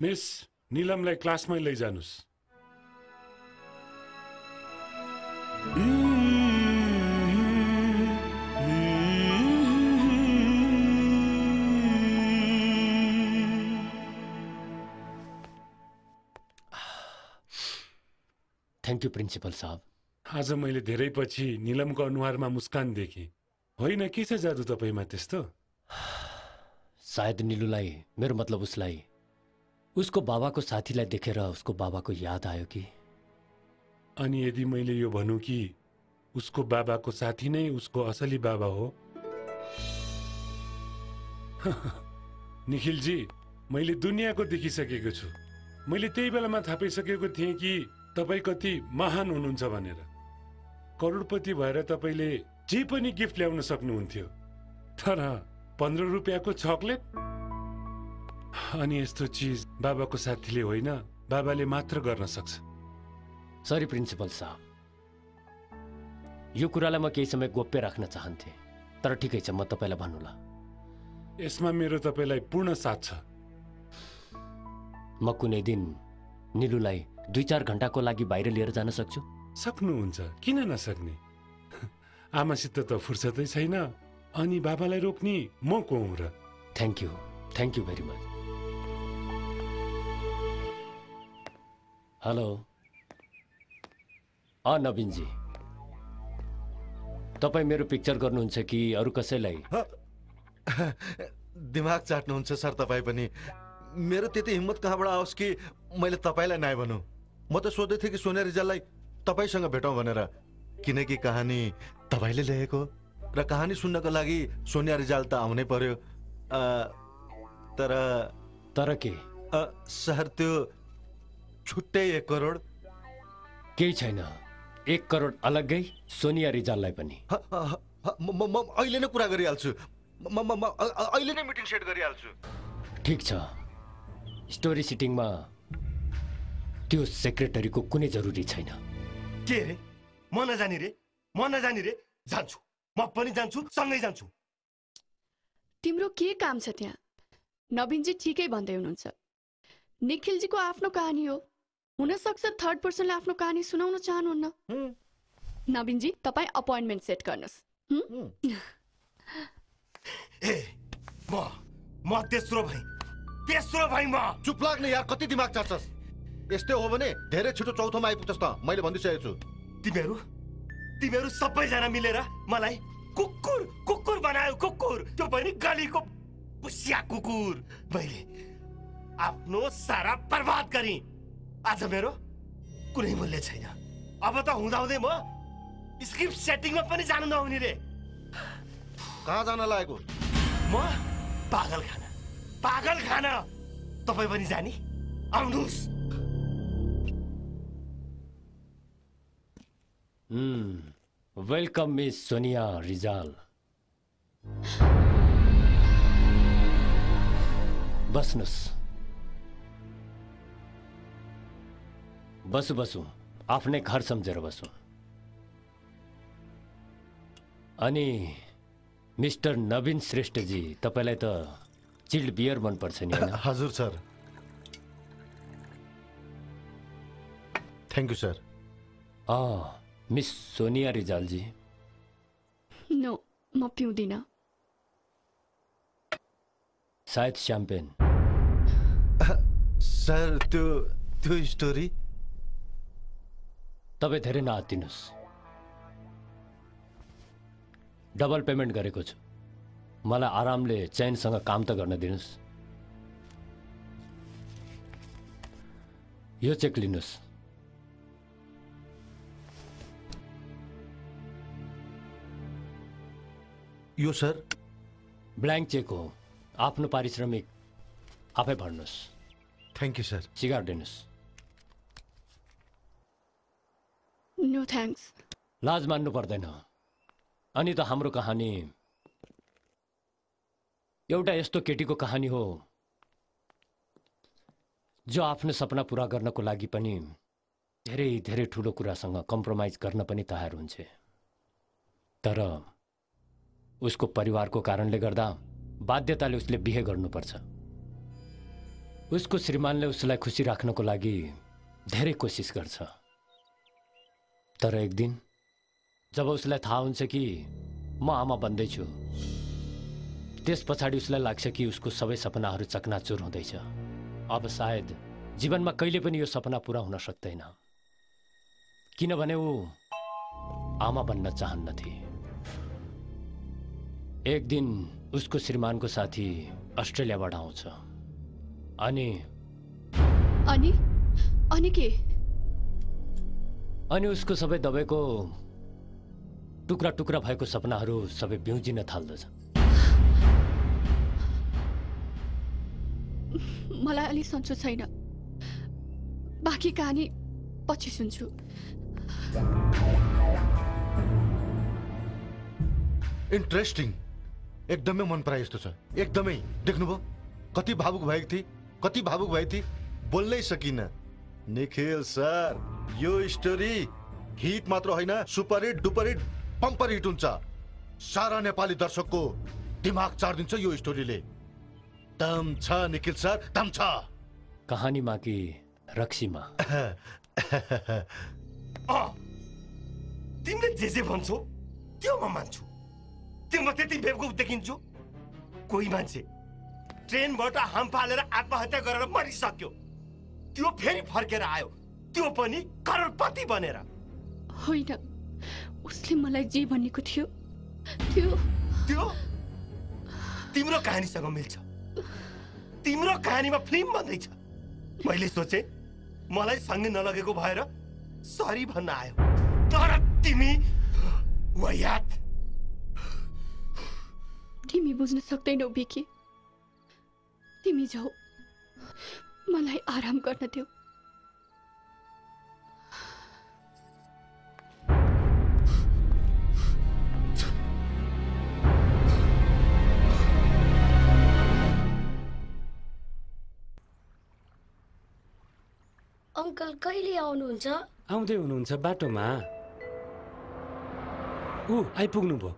मिस निलमलाई क्लासमै लैजानुस्। थ्याङ्क यू प्रिन्सिपल साहब। आज मैले धेरै पछि निलमको अनुहारमा मुस्कान देखेँ। होइन के छ जादु तपाईँमा त्यस्तो? सायद निलुलाई, मेरो मतलब उसलाई, उसको बाबाको साथीलाई देखेर उसको बाबाको याद आयो कि। अनि यदि मैले यो भनौँ कि उसको बाबाको साथी नै उसको असली बाबा हो? निखिलजी, मैले दुनियाँको देखिसकेको छु। मैले त्यही बेलामा थाहा पाइसकेको थिएँ कि तपाईँ कति महान हुनुहुन्छ भनेर। करोडपति भएर तपाईँले जे पनि गिफ्ट ल्याउन सक्नुहुन्थ्यो, तर 15 रुपियाँको चकलेट? अनि यस्तो चिज बाबाको साथीले होइन, बाबाले मात्र गर्न सक्छ। सरी प्रिन्सिपल साहब, यो कुरालाई म केही समय गोप्य राख्न चाहन्थेँ, तर ठिकै छ, म तपाईँलाई भन्नुला। यसमा मेरो तपाईँलाई पूर्ण साथ छ। म कुनै दिन निलुलाई 2-4 घण्टाको लागि बाहिर लिएर जान सक्छु? सक्नुहुन्छ, किन नसक्ने? आमासित त फुर्सदै छैन, अनि बाबालाई रोक्ने म को हुँ र? Thank you very much. Hello, Naveenji, तपाईँ मेरो पिक्चर गर्नुहुन्छ कि अरू कसैलाई? दिमाग चाट्नुहुन्छ सर तपाईँ पनि। मेरो त्यति हिम्मत कहाँबाट आओस् कि मैले तपाईँलाई नाइ भनौँ। म त सोध्दै थिएँ कि सोनिया रिजाललाई तपाईँसँग भेटौँ भनेर, किनकि कहानी तपाईँले ल्याएको र कहानी सुन्नको लागि सोनिया रिजाल त आउनै पर्यो। तर के सर, त्यो छुट्टै 1 करोड? केही छैन, 1 करोड अलग्गै सोनिया रिजाललाई पनि। म अहिले नै कुरा गरिहाल्छु। म अहिले नै मिटिङ सेट गरिहाल्छु। ठिक छ, स्टोरी सिटिङमा त्यो सेक्रेटरीको कुनै जरुरी छैन। के रे? म नजानी रे? जान्छु, म पनि जान्छु, सँगै जान्छु। तिम्रो के काम छ त्यहाँ? नवीनजी ठिकै भन्दै हुनुहुन्छ। निखिलजीको आफ्नो कहानी हो, हुनसक्छ थर्ड पर्सनले आफ्नो कहानी सुनाउन चाहनुहुन्न। नवीनजी, तपाईँ अपोइन्टमेन्ट सेट गर्नुहोस्। म तेस्रो भाइ म। चुप लाग्ने यार, कति दिमाग चाट्छस्? यस्तै हो भने धेरै छिटो चौथोमा आइपुग्छस् त, मैले भनिसकेको छु। तिमीहरू सबैजना मिलेर मलाई कुकुर बनायो, कुकुर। त्यो पनि गलीको पुसिया कुकुर। मैले आफ्नो सारा बर्बाद गरेँ। आज मेरो कुनै मूल्य छैन। अब त हुँदाहुँदै म स्क्रिप्ट सेटिङमा पनि जानु नहुने रे। कहाँ जान लागेको? म पागल खाना। तपाईँ पनि जाने? आउनुहोस्। Welcome miss Sonia Rijal. बस्नुहोस्। बसु आफ्नै घर सम्झेर बसु। अनि मिस्टर नवीन श्रेष्ठजी, तपाईँलाई त चिल्ड बियर मनपर्छ नि? हजुर sir. Thank you sir. Miss Sonia Rijalji? No, म पिउँदिन। सायद स्याम्पेन। सर, त्यो स्टोरी? तपाईँ धेरै नआत्तिनुहोस्। डबल पेमेन्ट गरेको छु, मलाई आरामले चैनसँग काम त गर्न दिनुहोस्। यो चेक लिनुहोस्। यो सर? ब्ल्याङ्क चेक हो, आफ्नो पारिश्रमिक आफै भर्नुहोस्। Thank you sir. सिगार दिनुहोस्। No thanks. लाज मान्नु पर्दैन। अनि त हाम्रो कहानी एउटा यस्तो केटीको कहानी हो जो आफ्नो सपना पूरा गर्नको लागि पनि धेरै धेरै ठुलो कुरासँग कम्प्रोमाइज गर्न पनि तयार हुन्छ, तर उसको परिवारको कारणले गर्दा बाध्यताले उसले बिहे गर्नुपर्छ। उसको श्रीमानले उसलाई खुसी राख्नको लागि धेरै कोसिस गर्छ। तर एक दिन जब उसलाई थाहा हुन्छ कि म आमा बन्दैछु, त्यस पछाडि उसलाई लाग्छ कि उसको सबै सपनाहरू चकनाचुर हुँदैछ। अब सायद जीवनमा कहिले पनि यो सपना पूरा हुन सक्दैन, किनभने ऊ आमा बन्न चाहन्नथे। एक दिन उसको श्रीमानको साथी अस्ट्रेलियाबाट आउँछ अनि के? अनि उसको सबै दबाईको टुक्रा टुक्रा भएको सपनाहरू सबै बिउजिन थाल्दछ। मलाई अलि सन्चो छैन, बाँकी कहानी पछि सुन्छु। इन्ट्रेस्टिङ, एकदमै मन पराए जस्तो छ। एकदमै देख्नुभयो कति भावुक भएकी थिए, बोल्नै सकिन। निखिल सर, यो स्टोरी हिट मात्र होइन, super hit, duper hit, bumper hit हुन्छ। सारा नेपाली दर्शकको दिमाग चार्दिन्छ यो स्टोरीले। दम छ निखिल सर, दम छ। कहानीमा कि रक्सीमा? तिमीले जे भन्छौ त्यो म मान्छु। त्यो म त्यति बेवकुफ देखिन्छु? कोही मान्छे ट्रेनबाट हाम फालेर आत्महत्या गरेर मरिसक्यो, त्यो फेरि फर्केर आयो, त्यो पनि करोडपति बनेर। होइन, उसले मलाई जे भनेको थियो त्यो तिम्रो कहानीसँग मिल्छ। तिम्रो कहानीमा फिल्म बन्दैछ। मैले सोचे मलाई सँगै नलगेको भएर सरी भन्न आयो, तर तिमी वायात। तिमी बुझ्न सक्दैनौ बिकी। तिमी जाऊ, मलाई आराम गर्न देऊ। अंकल कहिले आउनुहुन्छ? आउँदै हुनुहुन्छ बाटोमा। आइपुग्नु भयो।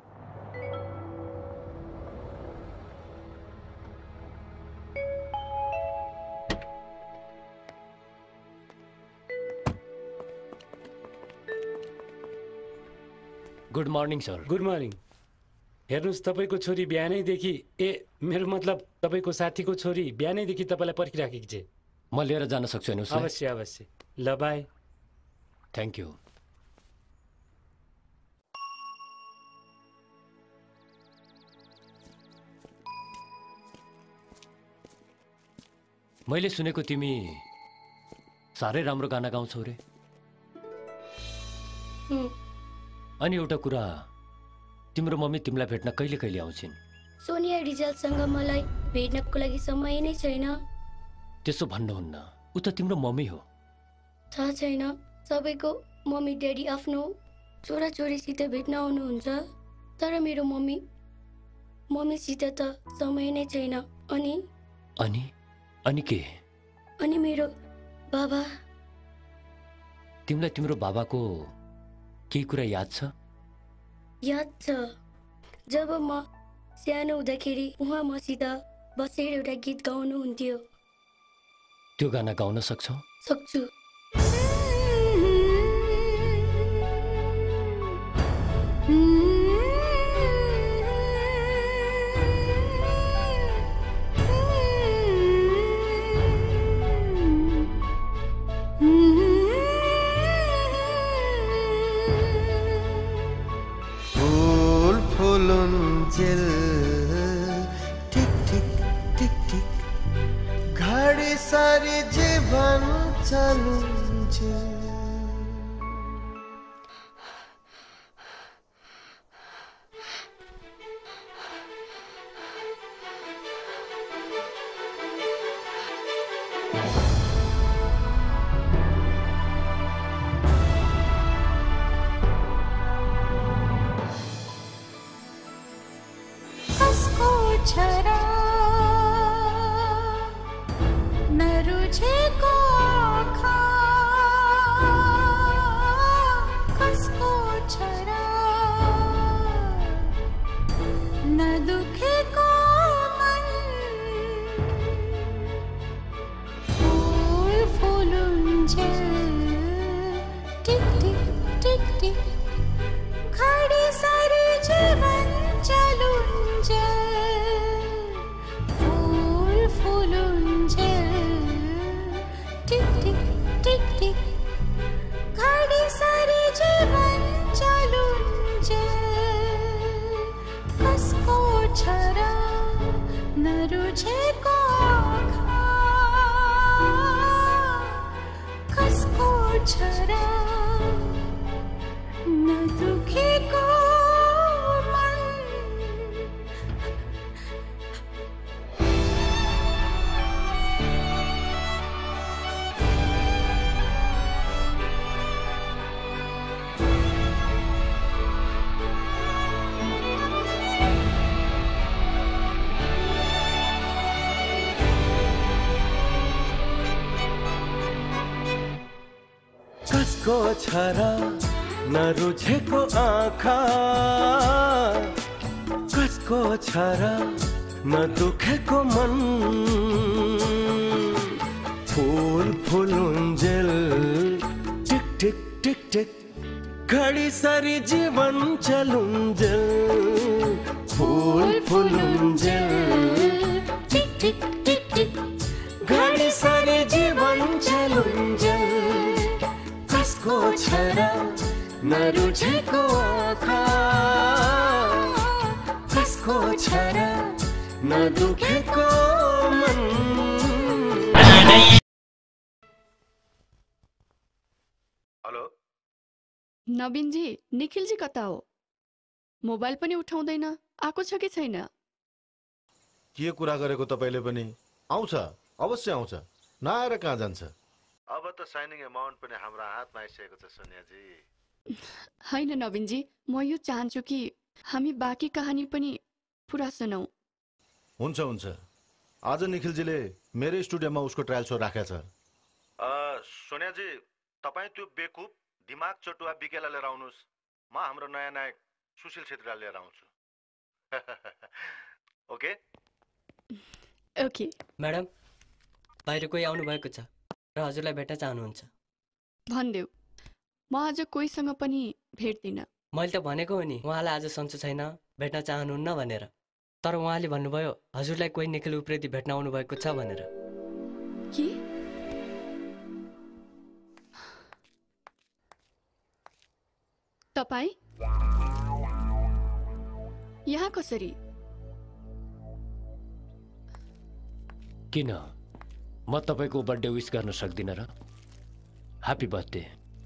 Good morning sir. Good morning. हेर्नुहोस्, तपाईँको छोरी बिहानैदेखि मेरो मतलब तपाईँको साथीको छोरी बिहानैदेखि तपाईँलाई पर्खिराखेकी छ। म लिएर जान सक्छु हेर्नुहोस्? अवश्य अवश्य। ल बाई। Thank you. मैले सुनेको तिमी साह्रै राम्रो गाना गाउँछौ रे। अनि एउटा कुरा, तिम्रो मम्मी तिमीलाई भेट्न कहिले कहिले आउँछिन्? सोनिया रिजालसँग मलाई भेट्नको लागि समय नै छैन। त्यसो भन्नुहुन्न, ऊ त तिम्रो मम्मी हो। थाहा छैन, सबैको मम्मी ड्याडी आफ्नो छोराछोरीसित भेट्न आउनुहुन्छ, तर मेरो मम्मीसित त समय नै छैन। अनि के? अनि मेरो बाबा। तिमीलाई तिम्रो बाबाको केही कुरा याद छ? याद छ, जब म सानो हुँदाखेरि उहाँ मसित बसेर एउटा गीत गाउनुहुन्थ्यो। त्यो गाना गाउन सक्छौ? सक्छु। टिक टिक टिक टिक घडी सारी जीवन चलुन्छ। नरुझेको आँखा छ र नरुझेको आँखा कसको छ र नदुखेको मन फूल फुलुन्जेल टिक टिक टिक टिक घडी सरी जीवन चलुन्जेल फूल फुलुन्जेल टिक टिक टिक टिक घडी सरी जीवन चलुन्जेल कसको छ र नरुझेको आँखा कसको छ र नदुखेको मन। हेलो नवीनजी, निखिलजी कता हो? मोबाइल पनि उठाउँदैन, आएको छ कि छैन? के कुरा गरेको तपाईँले पनि? आउँछ, अवश्य आउँछ, नआएर कहाँ जान्छ? अब त साइनिङ एमाउन्ट पनि हाम्रो हातमा आइसकेको छ सोनियाजी। होइन नवीनजी, म यो चाहन्छु कि हामी बाँकी कहानी पनि पुरा सुनौँ। हुन्छ हुन्छ, आज निखिलजीले मेरो स्टुडियोमा उसको ट्रायल सो राखेको छ। सोनियाजी, तपाईँ त्यो बेकुप दिमाग चटुवा बिकेला लिएर आउनुहोस्, म हाम्रो नयाँ नायक सुशील छेत्रीलाई लिएर आउँछु। ओके ओके म्याडम, बाहिर कोही आउनु भएको छ र हजुरलाई भेट्न चाहनुहुन्छ। भनिदेऊ, म आज कोहीसँग पनि भेट्दिनँ। मैले त भनेको हो नि उहाँलाई आज सन्चो छैन, भेट्न चाहनुहुन्न भनेर, तर उहाँले भन्नुभयो हजुरलाई कोही निखिल उप्रेती भेट्न आउनु भएको छ भनेर। के? तपाईँ यहाँ कसरी? किन म तपाईँको बर्थडे विश गर्न सक्दिनँ र? Happy birthday.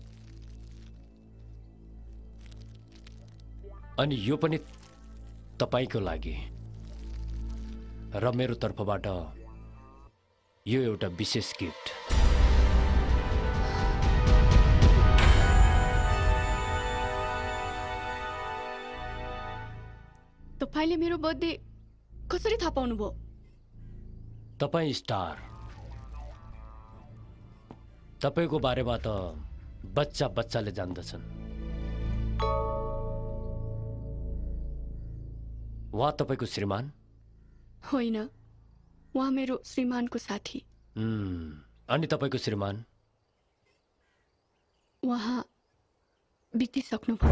अनि यो पनि तपाईँको लागि र मेरो तर्फबाट यो एउटा विशेष गिफ्ट। तपाईँले मेरो बर्थडे कसरी थाहा पाउनुभयो? तपाईँ स्टार, तपाईँको बारेमा त बच्चा बच्चाले जान्दछन्। उहाँ तपाईँको श्रीमान? होइन, उहाँ मेरो श्रीमानको साथी। अनि तपाईँको श्रीमान? उहाँ बितिसक्नुभयो।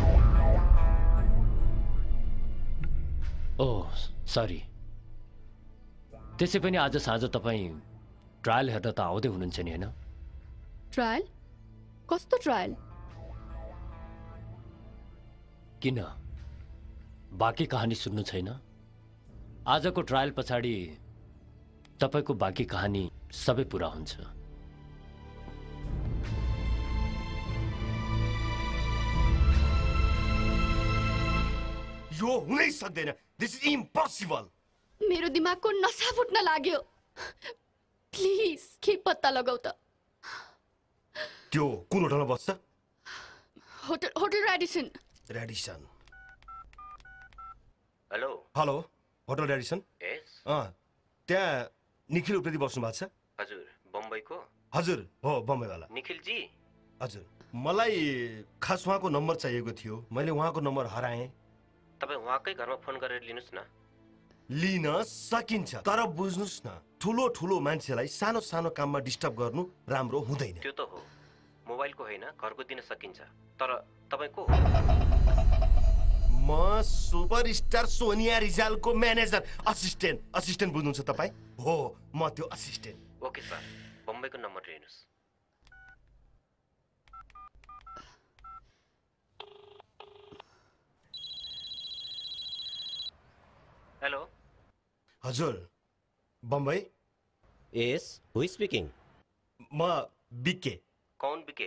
ओह सरी। त्यसै पनि आज साँझ तपाईँ ट्रायल हेर्न त आउँदै हुनुहुन्छ नि, होइन? ट्रायल? कस्तो ट्रायल? किन बाँकी कहानी सुन्नु छैन? आजको ट्रायल पछाडि तपाईँको बाँकी कहानी सबै पुरा हुन्छ। यो हुनै सक्दैन। This is impossible. मेरो दिमागको नसा फुट्न लाग्यो। प्लिज के पत्ता लगाऊ त। त्यो कुन होटलमा बस्छ? Hotel Radisson. Radisson. Hello hello, hotel Radisson? Yes. त्यहाँ निखिल उप्रेती बस्नु भएको छ? हजुर, बम्बईको? हजुर हो, बम्बईवाला। निखिल जी? हजुर, मलाई खास उहाँको नम्बर चाहिएको थियो। मैले उहाँको नम्बर हराएँ। तपाईँ उहाँकै घरमा फोन गरेर लिनुहोस् न। लिन सकिन्छ, तर बुझ्नुहोस् न, ठुलो ठुलो मान्छेलाई सानो सानो काममा डिस्टर्ब गर्नु राम्रो हुँदैन। त्यो त हो, मोबाइलको होइन घरको दिन सकिन्छ, तर तपाईँ को? म सुपरस्टार सोनिया रिजालको म्यानेजर, असिस्टेन्ट बुझ्नुहुन्छ तपाईँ? हो, म त्यो असिस्टेन्ट। ओके सर, बम्बईको नम्बर लिनुहोस्। हेलो हजुर, Bombay? Yes, who is speaking? म बिके। कौन बिके?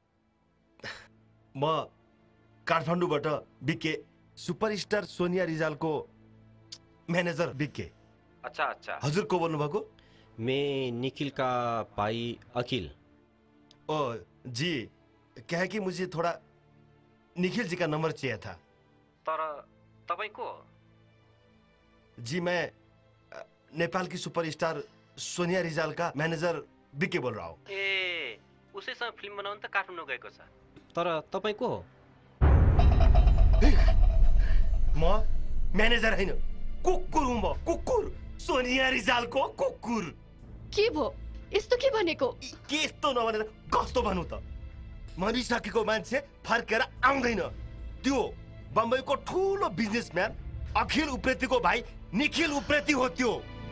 म काठमाडौँबाट बिके, सुपरस्टार सोनिया रिजालको मैनेजर बिके। अच्छा अच्छा। हजुर को बोल्नु भएको? मैं निखिल का भाई अखिल। ओ जी, क्या है कि मुझे थोड़ा निखिल जी का नंबर चाहिए था। तर तपाईँ को? जी मैं नेपाल की सुपरस्टार सोनिया रिजाल का मैनेजर बिके बोल रहा हूँ। ए उसैसँग फिल्म बनाउन त काठमाडौँ गएको छ। तर तपाईँ को हो? म म्यानेजर होइन, कुकुर हुँ म, कुकुर। सोनिया रिजालको कुकुर। के भो? यस्तो के भनेको? के यस्तो नभनेर कस्तो भन्नु त? मरिसकेको मान्छे फर्केर आउँदैन। त्यो बम्बईको ठुलो बिजनेसम्यान अखिल उप्रेतीको भाइ निखिल उप्रेती हो त्यो।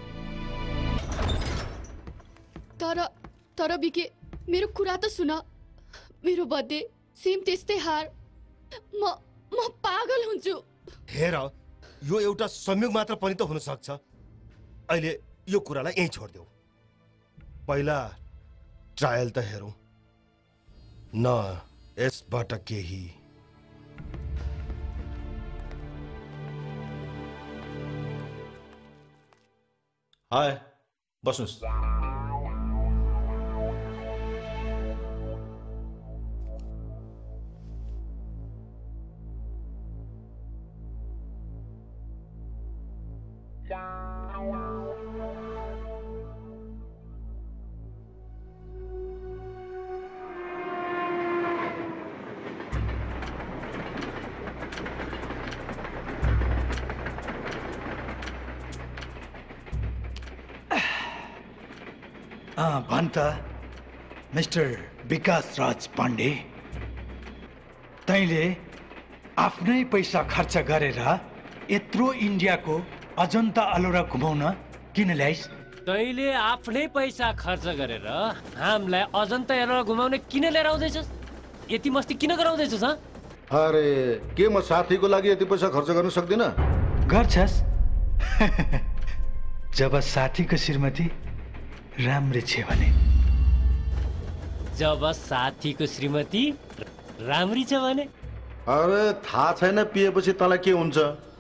तर बिके मेरो कुरा त सुन। मेरो बर्थडे सेम त्यस्तै हार। म पागल हुन्छु। हेर, यो एउटा संयोग मात्र पनि त हुन सक्छ। अहिले यो कुरालाई यहीँ छोड्देऊ। पहिला ट्रायल त हेरौँ न, यसबाट केही। हाय, बस्नुहोस्। भन् त मिस्टर विकास राज पाण्डे, तैँले आफ्नै पैसा खर्च गरेर यत्रो इन्डियाको अजन्ता अलोरा घुमाउन किन ल्याइस्? तैँले आफ्नै पैसा खर्च गरेर हामीलाई अजन्ता अलोरा घुमाउन किन लिएर आउँदैछस्? यति मस्ती किन गराउँदैछस्? अरे के म साथीको लागि यति पैसा खर्च गर्न सक्दिनँ? गर्छस् जब साथीको श्रीमती राम्री छ भने। जब साथीको श्रीमती राम्री छ भने? अरे थाहा छैन पिएपछि तँलाई के हुन्छ?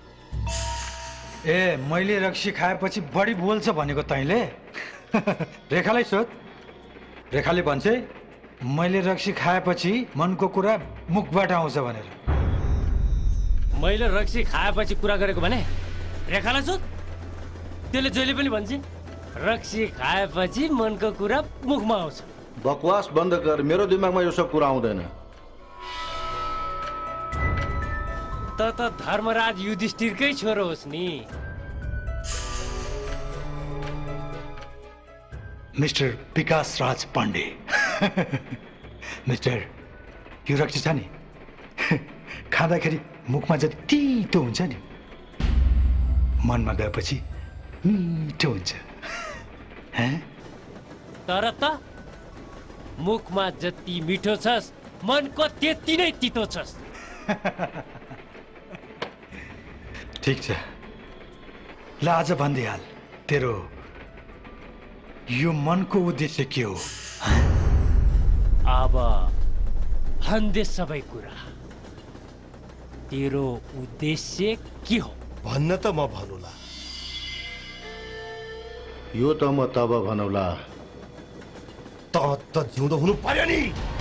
ए, मैले रक्सी खाएपछि बढी बोल्छ भनेको तैँले? रेखालाई सोध। रेखाले भन्छ मैले रक्सी खाएपछि मनको कुरा मुखबाट आउँछ भनेर। मैले रक्सी खाएपछि कुरा गरेको भने? रेखालाई सोध। त्यसले जहिले पनि भन्छ रक्सी खाएपछि मनको कुरा मुखमा आउँछ। बकवास बन्द कर, मेरो दिमागमा यो सब कुरा आउँदैन। त धर्मराज युधिष्ठिरकै छोरो होस् नि। मिस्टर विकास राज पाण्डे, मिस्टर यो रक्सी छ नि, खाँदाखेरि मुखमा जति तितो हुन्छ नि, मनमा गएपछि मिठो हुन्छ। तर त मुखमा जति मिठो छस्, मनको त्यति नै तितो छस्। ठिक छ, ल आज भनिदिइहाल, तेरो यो मनको उद्देश्य के हो? अब भन्दे सबै कुरा। तेरो उद्देश्य के हो? भन्न त म भनौला। यो त म तब भनौला। त जिउँदो हुनु पर्यो नि।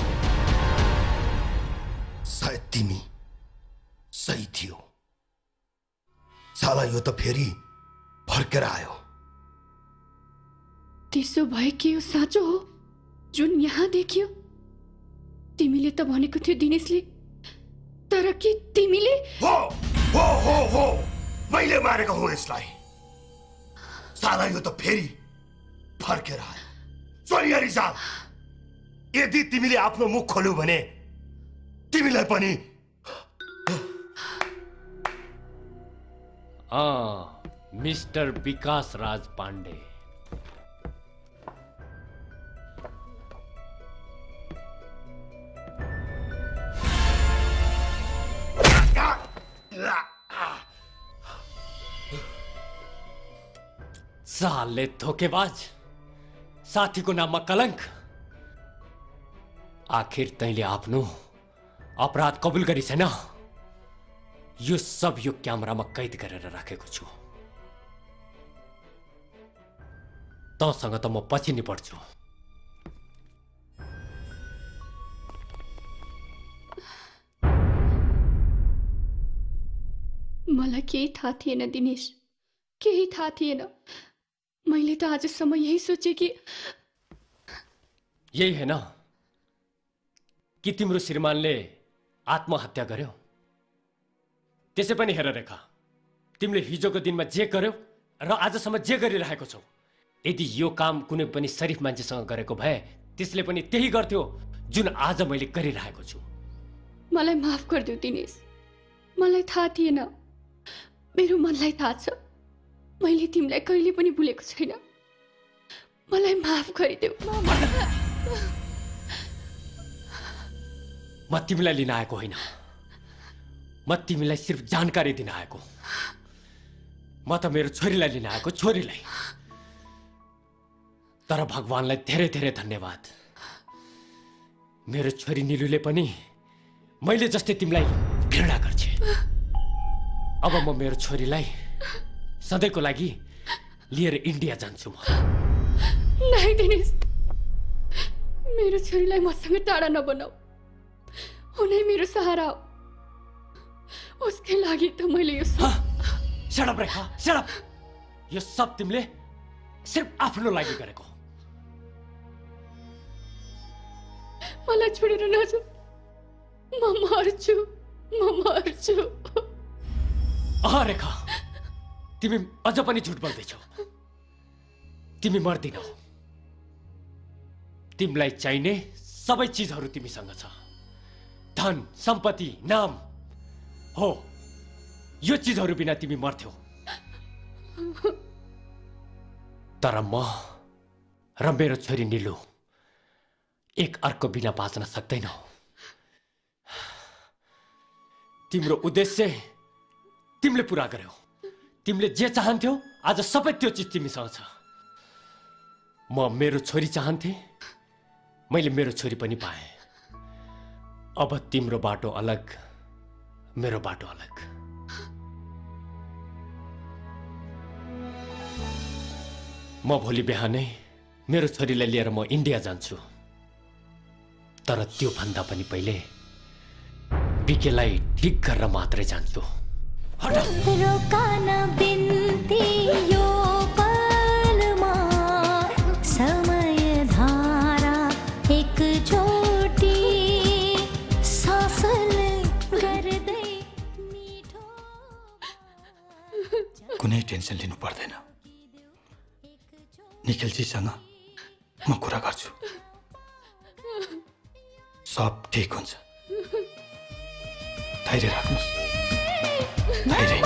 सायद तिमी सही थियो। साला यो त फेरि फर्केर आयो। त्यसो भए के यो साँचो हो जुन यहाँ देखियो? तिमीले त भनेको थियो दिनेशले, तर के तिमीले? हो, मैले मारेको हुँ यसलाई। साला यो त फेरि फर्केर आयो। सोनिया रिजाल, यदि तिमीले आफ्नो मुख खोल्यौ भने तिमीलाई पनि मिस्टर विकास राज पाण्डे, साले धोकेबाज, साथीको नाममा कलंक। आखिर तैँले आफ्नो अपराध कबुल गरी छैन। यो सब यो क्यामेरामा कैद गरेर राखेको छु। तँसँग त म पछि निपट्छु। मलाई केही थाहा थिएन दिनेश, केही थाहा थिएन। मैले त आजसम्म यही सोचे कि यही हैन कि तिम्रो श्रीमानले आत्महत्या गर्यो? त्यसै पनि हेर रेखा, तिमीले हिजोको दिनमा जे गर्यौ र आजसम्म जे गरिरहेको छौ, यदि यो काम कुनै पनि शरीफ मान्छेसँग गरेको भए त्यसले पनि त्यही गर्थ्यो जुन आज मैले गरिरहेको छु। मलाई माफ गरिदेऊ दिनेश, मलाई थाहा थिएन। मेरो मनलाई थाहा छ, मैले तिमीलाई कहिले पनि भुलेको छैन। मलाई माफ गरिदेऊ। म तिमीलाई लिन आएको होइन, म तिमीलाई सिर्फ जानकारी दिन आएको। म त मेरो छोरीलाई लिन आएको, छोरीलाई। तर भगवानलाई धेरै धेरै धन्यवाद, मेरो छोरी निलुले पनि मैले जस्तै तिमीलाई घृणा गर्छ। अब म मेरो छोरीलाई सधैँको लागि लिएर इन्डिया जान्छु। म नहीं दिनेश, मेरो छोरीलाई मसँग टाढा नबनाऊ। उनै मेरो सहारा हो। उसकै लागि त मैले यो shut up Rekha, shut up. यो सब तिमीले सिर्फ आफ्नो लागि गरेको। मलाई छोडेर नजाऊ, म मर्छु, म मर्छु। रेखा, तिमी अझ पनि झुट बोल्दैछौ। तिमी मर्दिनौ। तिमीलाई चाहिने सबै चिजहरू तिमीसँग छ। धन, सम्पत्ति, नाम। हो, यो चिजहरू बिना तिमी मर्थ्यौ। तर म र मेरो छोरी निलु एक अर्को बिना बाँच्न सक्दैनौ। तिम्रो उद्देश्य तिमीले पूरा गर्यौ। तिमीले जे चाहन्थ्यौ आज सबै त्यो चिज तिमीसँग छ। म मेरो छोरी चाहन्थे, मैले मेरो छोरी पनि पाएँ। अब तिम्रो बाटो अलग, मेरो बाटो अलग। म भोलि बिहानै मेरो छोरीलाई लिएर म इन्डिया जान्छु। तर त्यो भन्दा पनि पहिले बिकेलाई ठिक गरेर मात्रै जान्छु। रोकान बिन्ती यो पलमा, समय धारा एकचोटि सासले गर्दै मिठो। कुनै टेन्सन लिनु पर्दैन। निखिलजीसँग म कुरा गर्छु, सब ठिक हुन्छ। धैर्य राख्नुहोस्, धैर्य।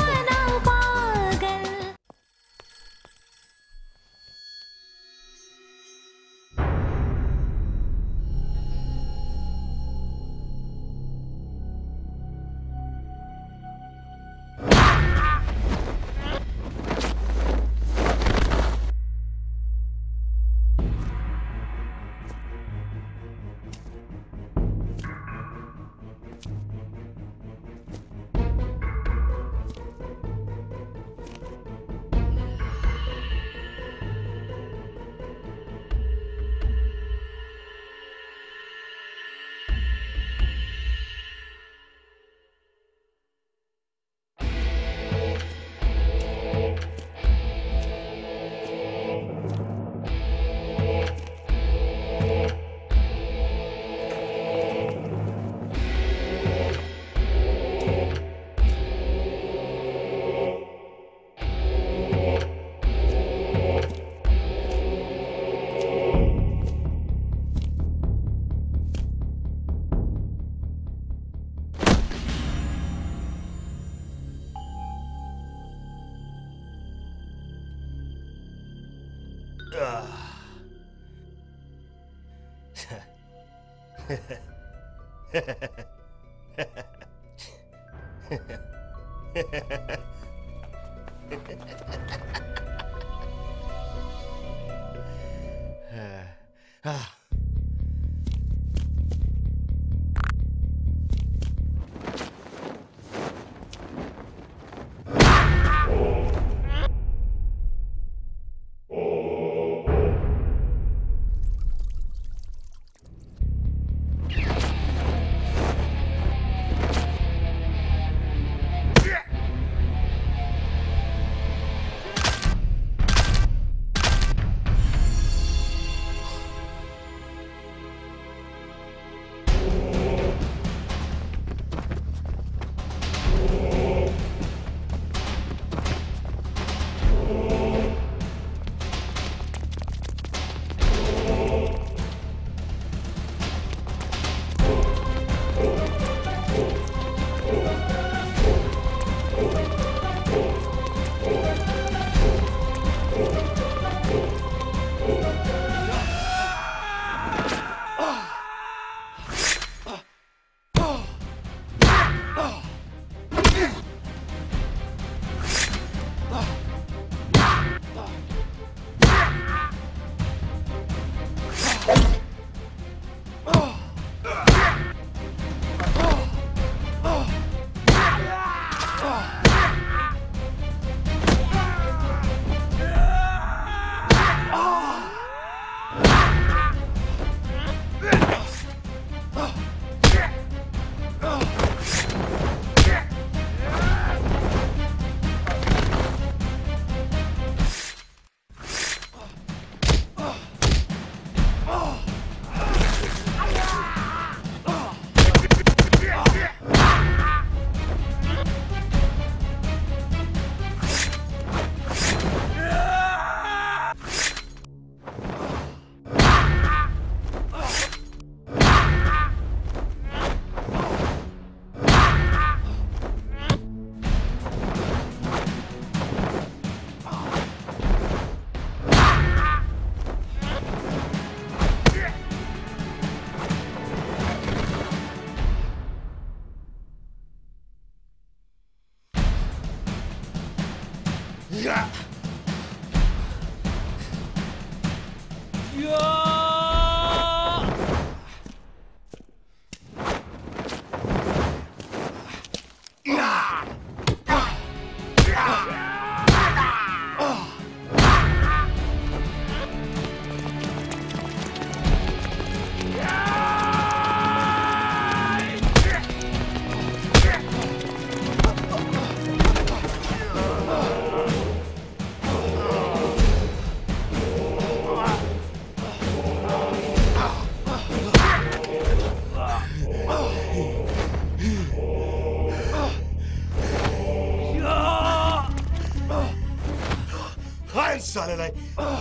सालेलाई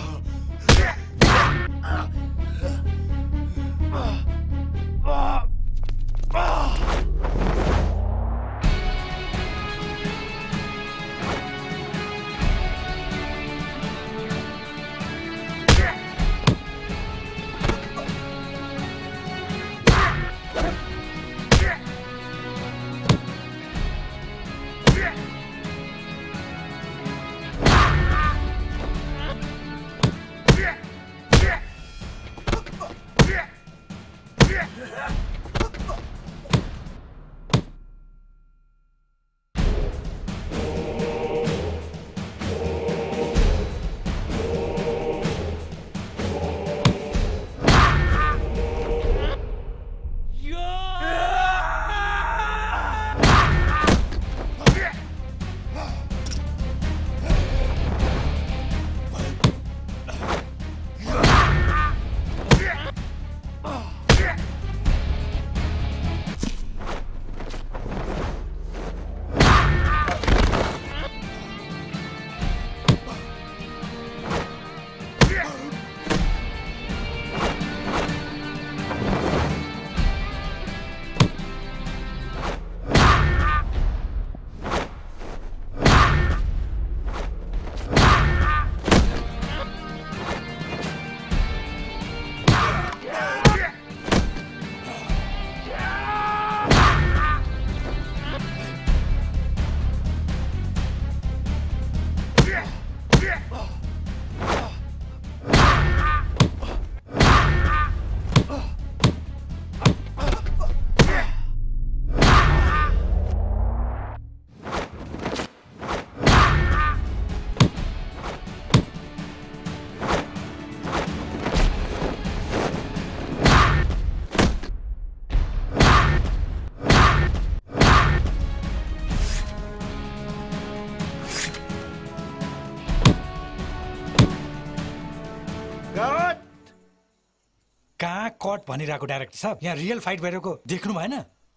कहाँ कट भनिरहेको डाइरेक्टर साहब, यहाँ रियल फाइट भइरहेको देख्नु भएन?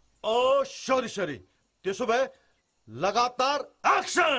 ओ सरी सरी, त्यसो भए लगातार एक्सन।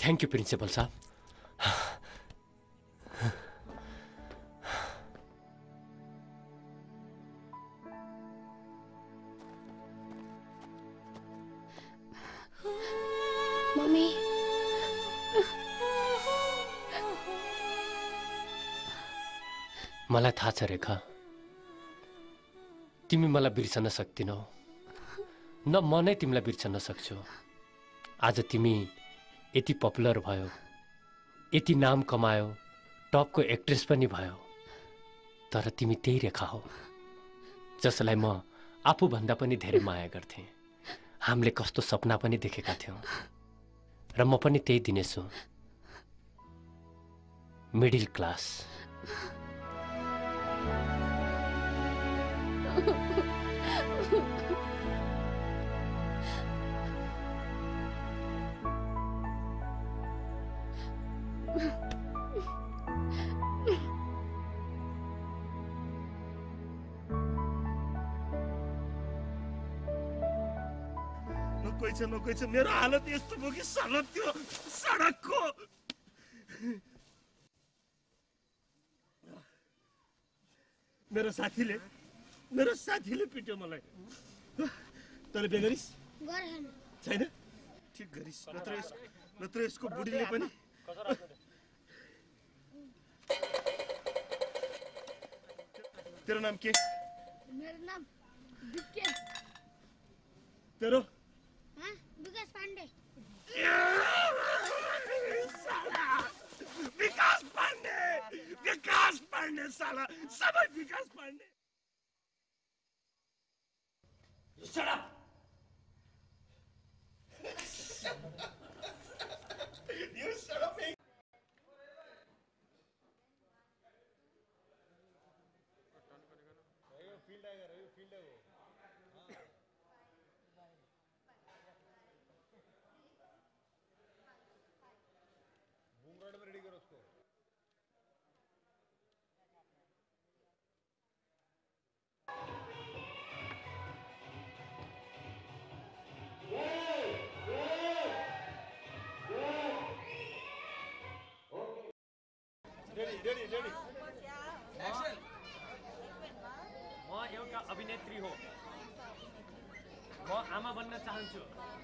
थ्याङ्क यू प्रिन्सिपल साहब। मम्मी मलाई थाहा छ रेखा, तिमी मलाई बिर्सन सक्दिनौ, न म नै तिमीलाई बिर्सन सक्छु। आज तिमी यति पपुलर भयो, यति नाम कमायो, टपको एक्ट्रेस पनि भयो, तर तिमी त्यही रेखा हो जसलाई म आफूभन्दा पनि धेरै माया गर्थेँ। हामीले कस्तो सपना पनि देखेका थियौँ र म पनि त्यही दिनेछु, मिडल क्लास। नकोइ छ मेरो हालत यस्तो भयो कि सडक त्यो सडकको मेरो साथीले पिट्यो मलाई। तँले बे गरिस् छैन? ठिक गरिस्, नत्र यसको बुढीले पनि। तेरो नाम के? मेरो नाम विके। तेरो? विकास पाण्डे। विकास पाण्डे साला, सबै Vikas Pandey. Shut up! You shut up, man. Ready करो उसको। रेडी। म एउटा अभिनेत्री हो, म आमा बन्न चाहन्छु।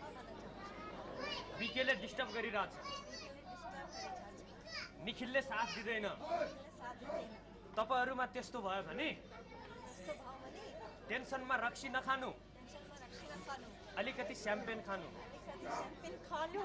विकेले डिस्टर्ब गरिरहेछ, निखिलले साथ दिँदैन। तपाईहरुमा त्यस्तो भयो भने टेन्सनमा रक्सी नखानु, अलिकति स्याम्पेन खानु।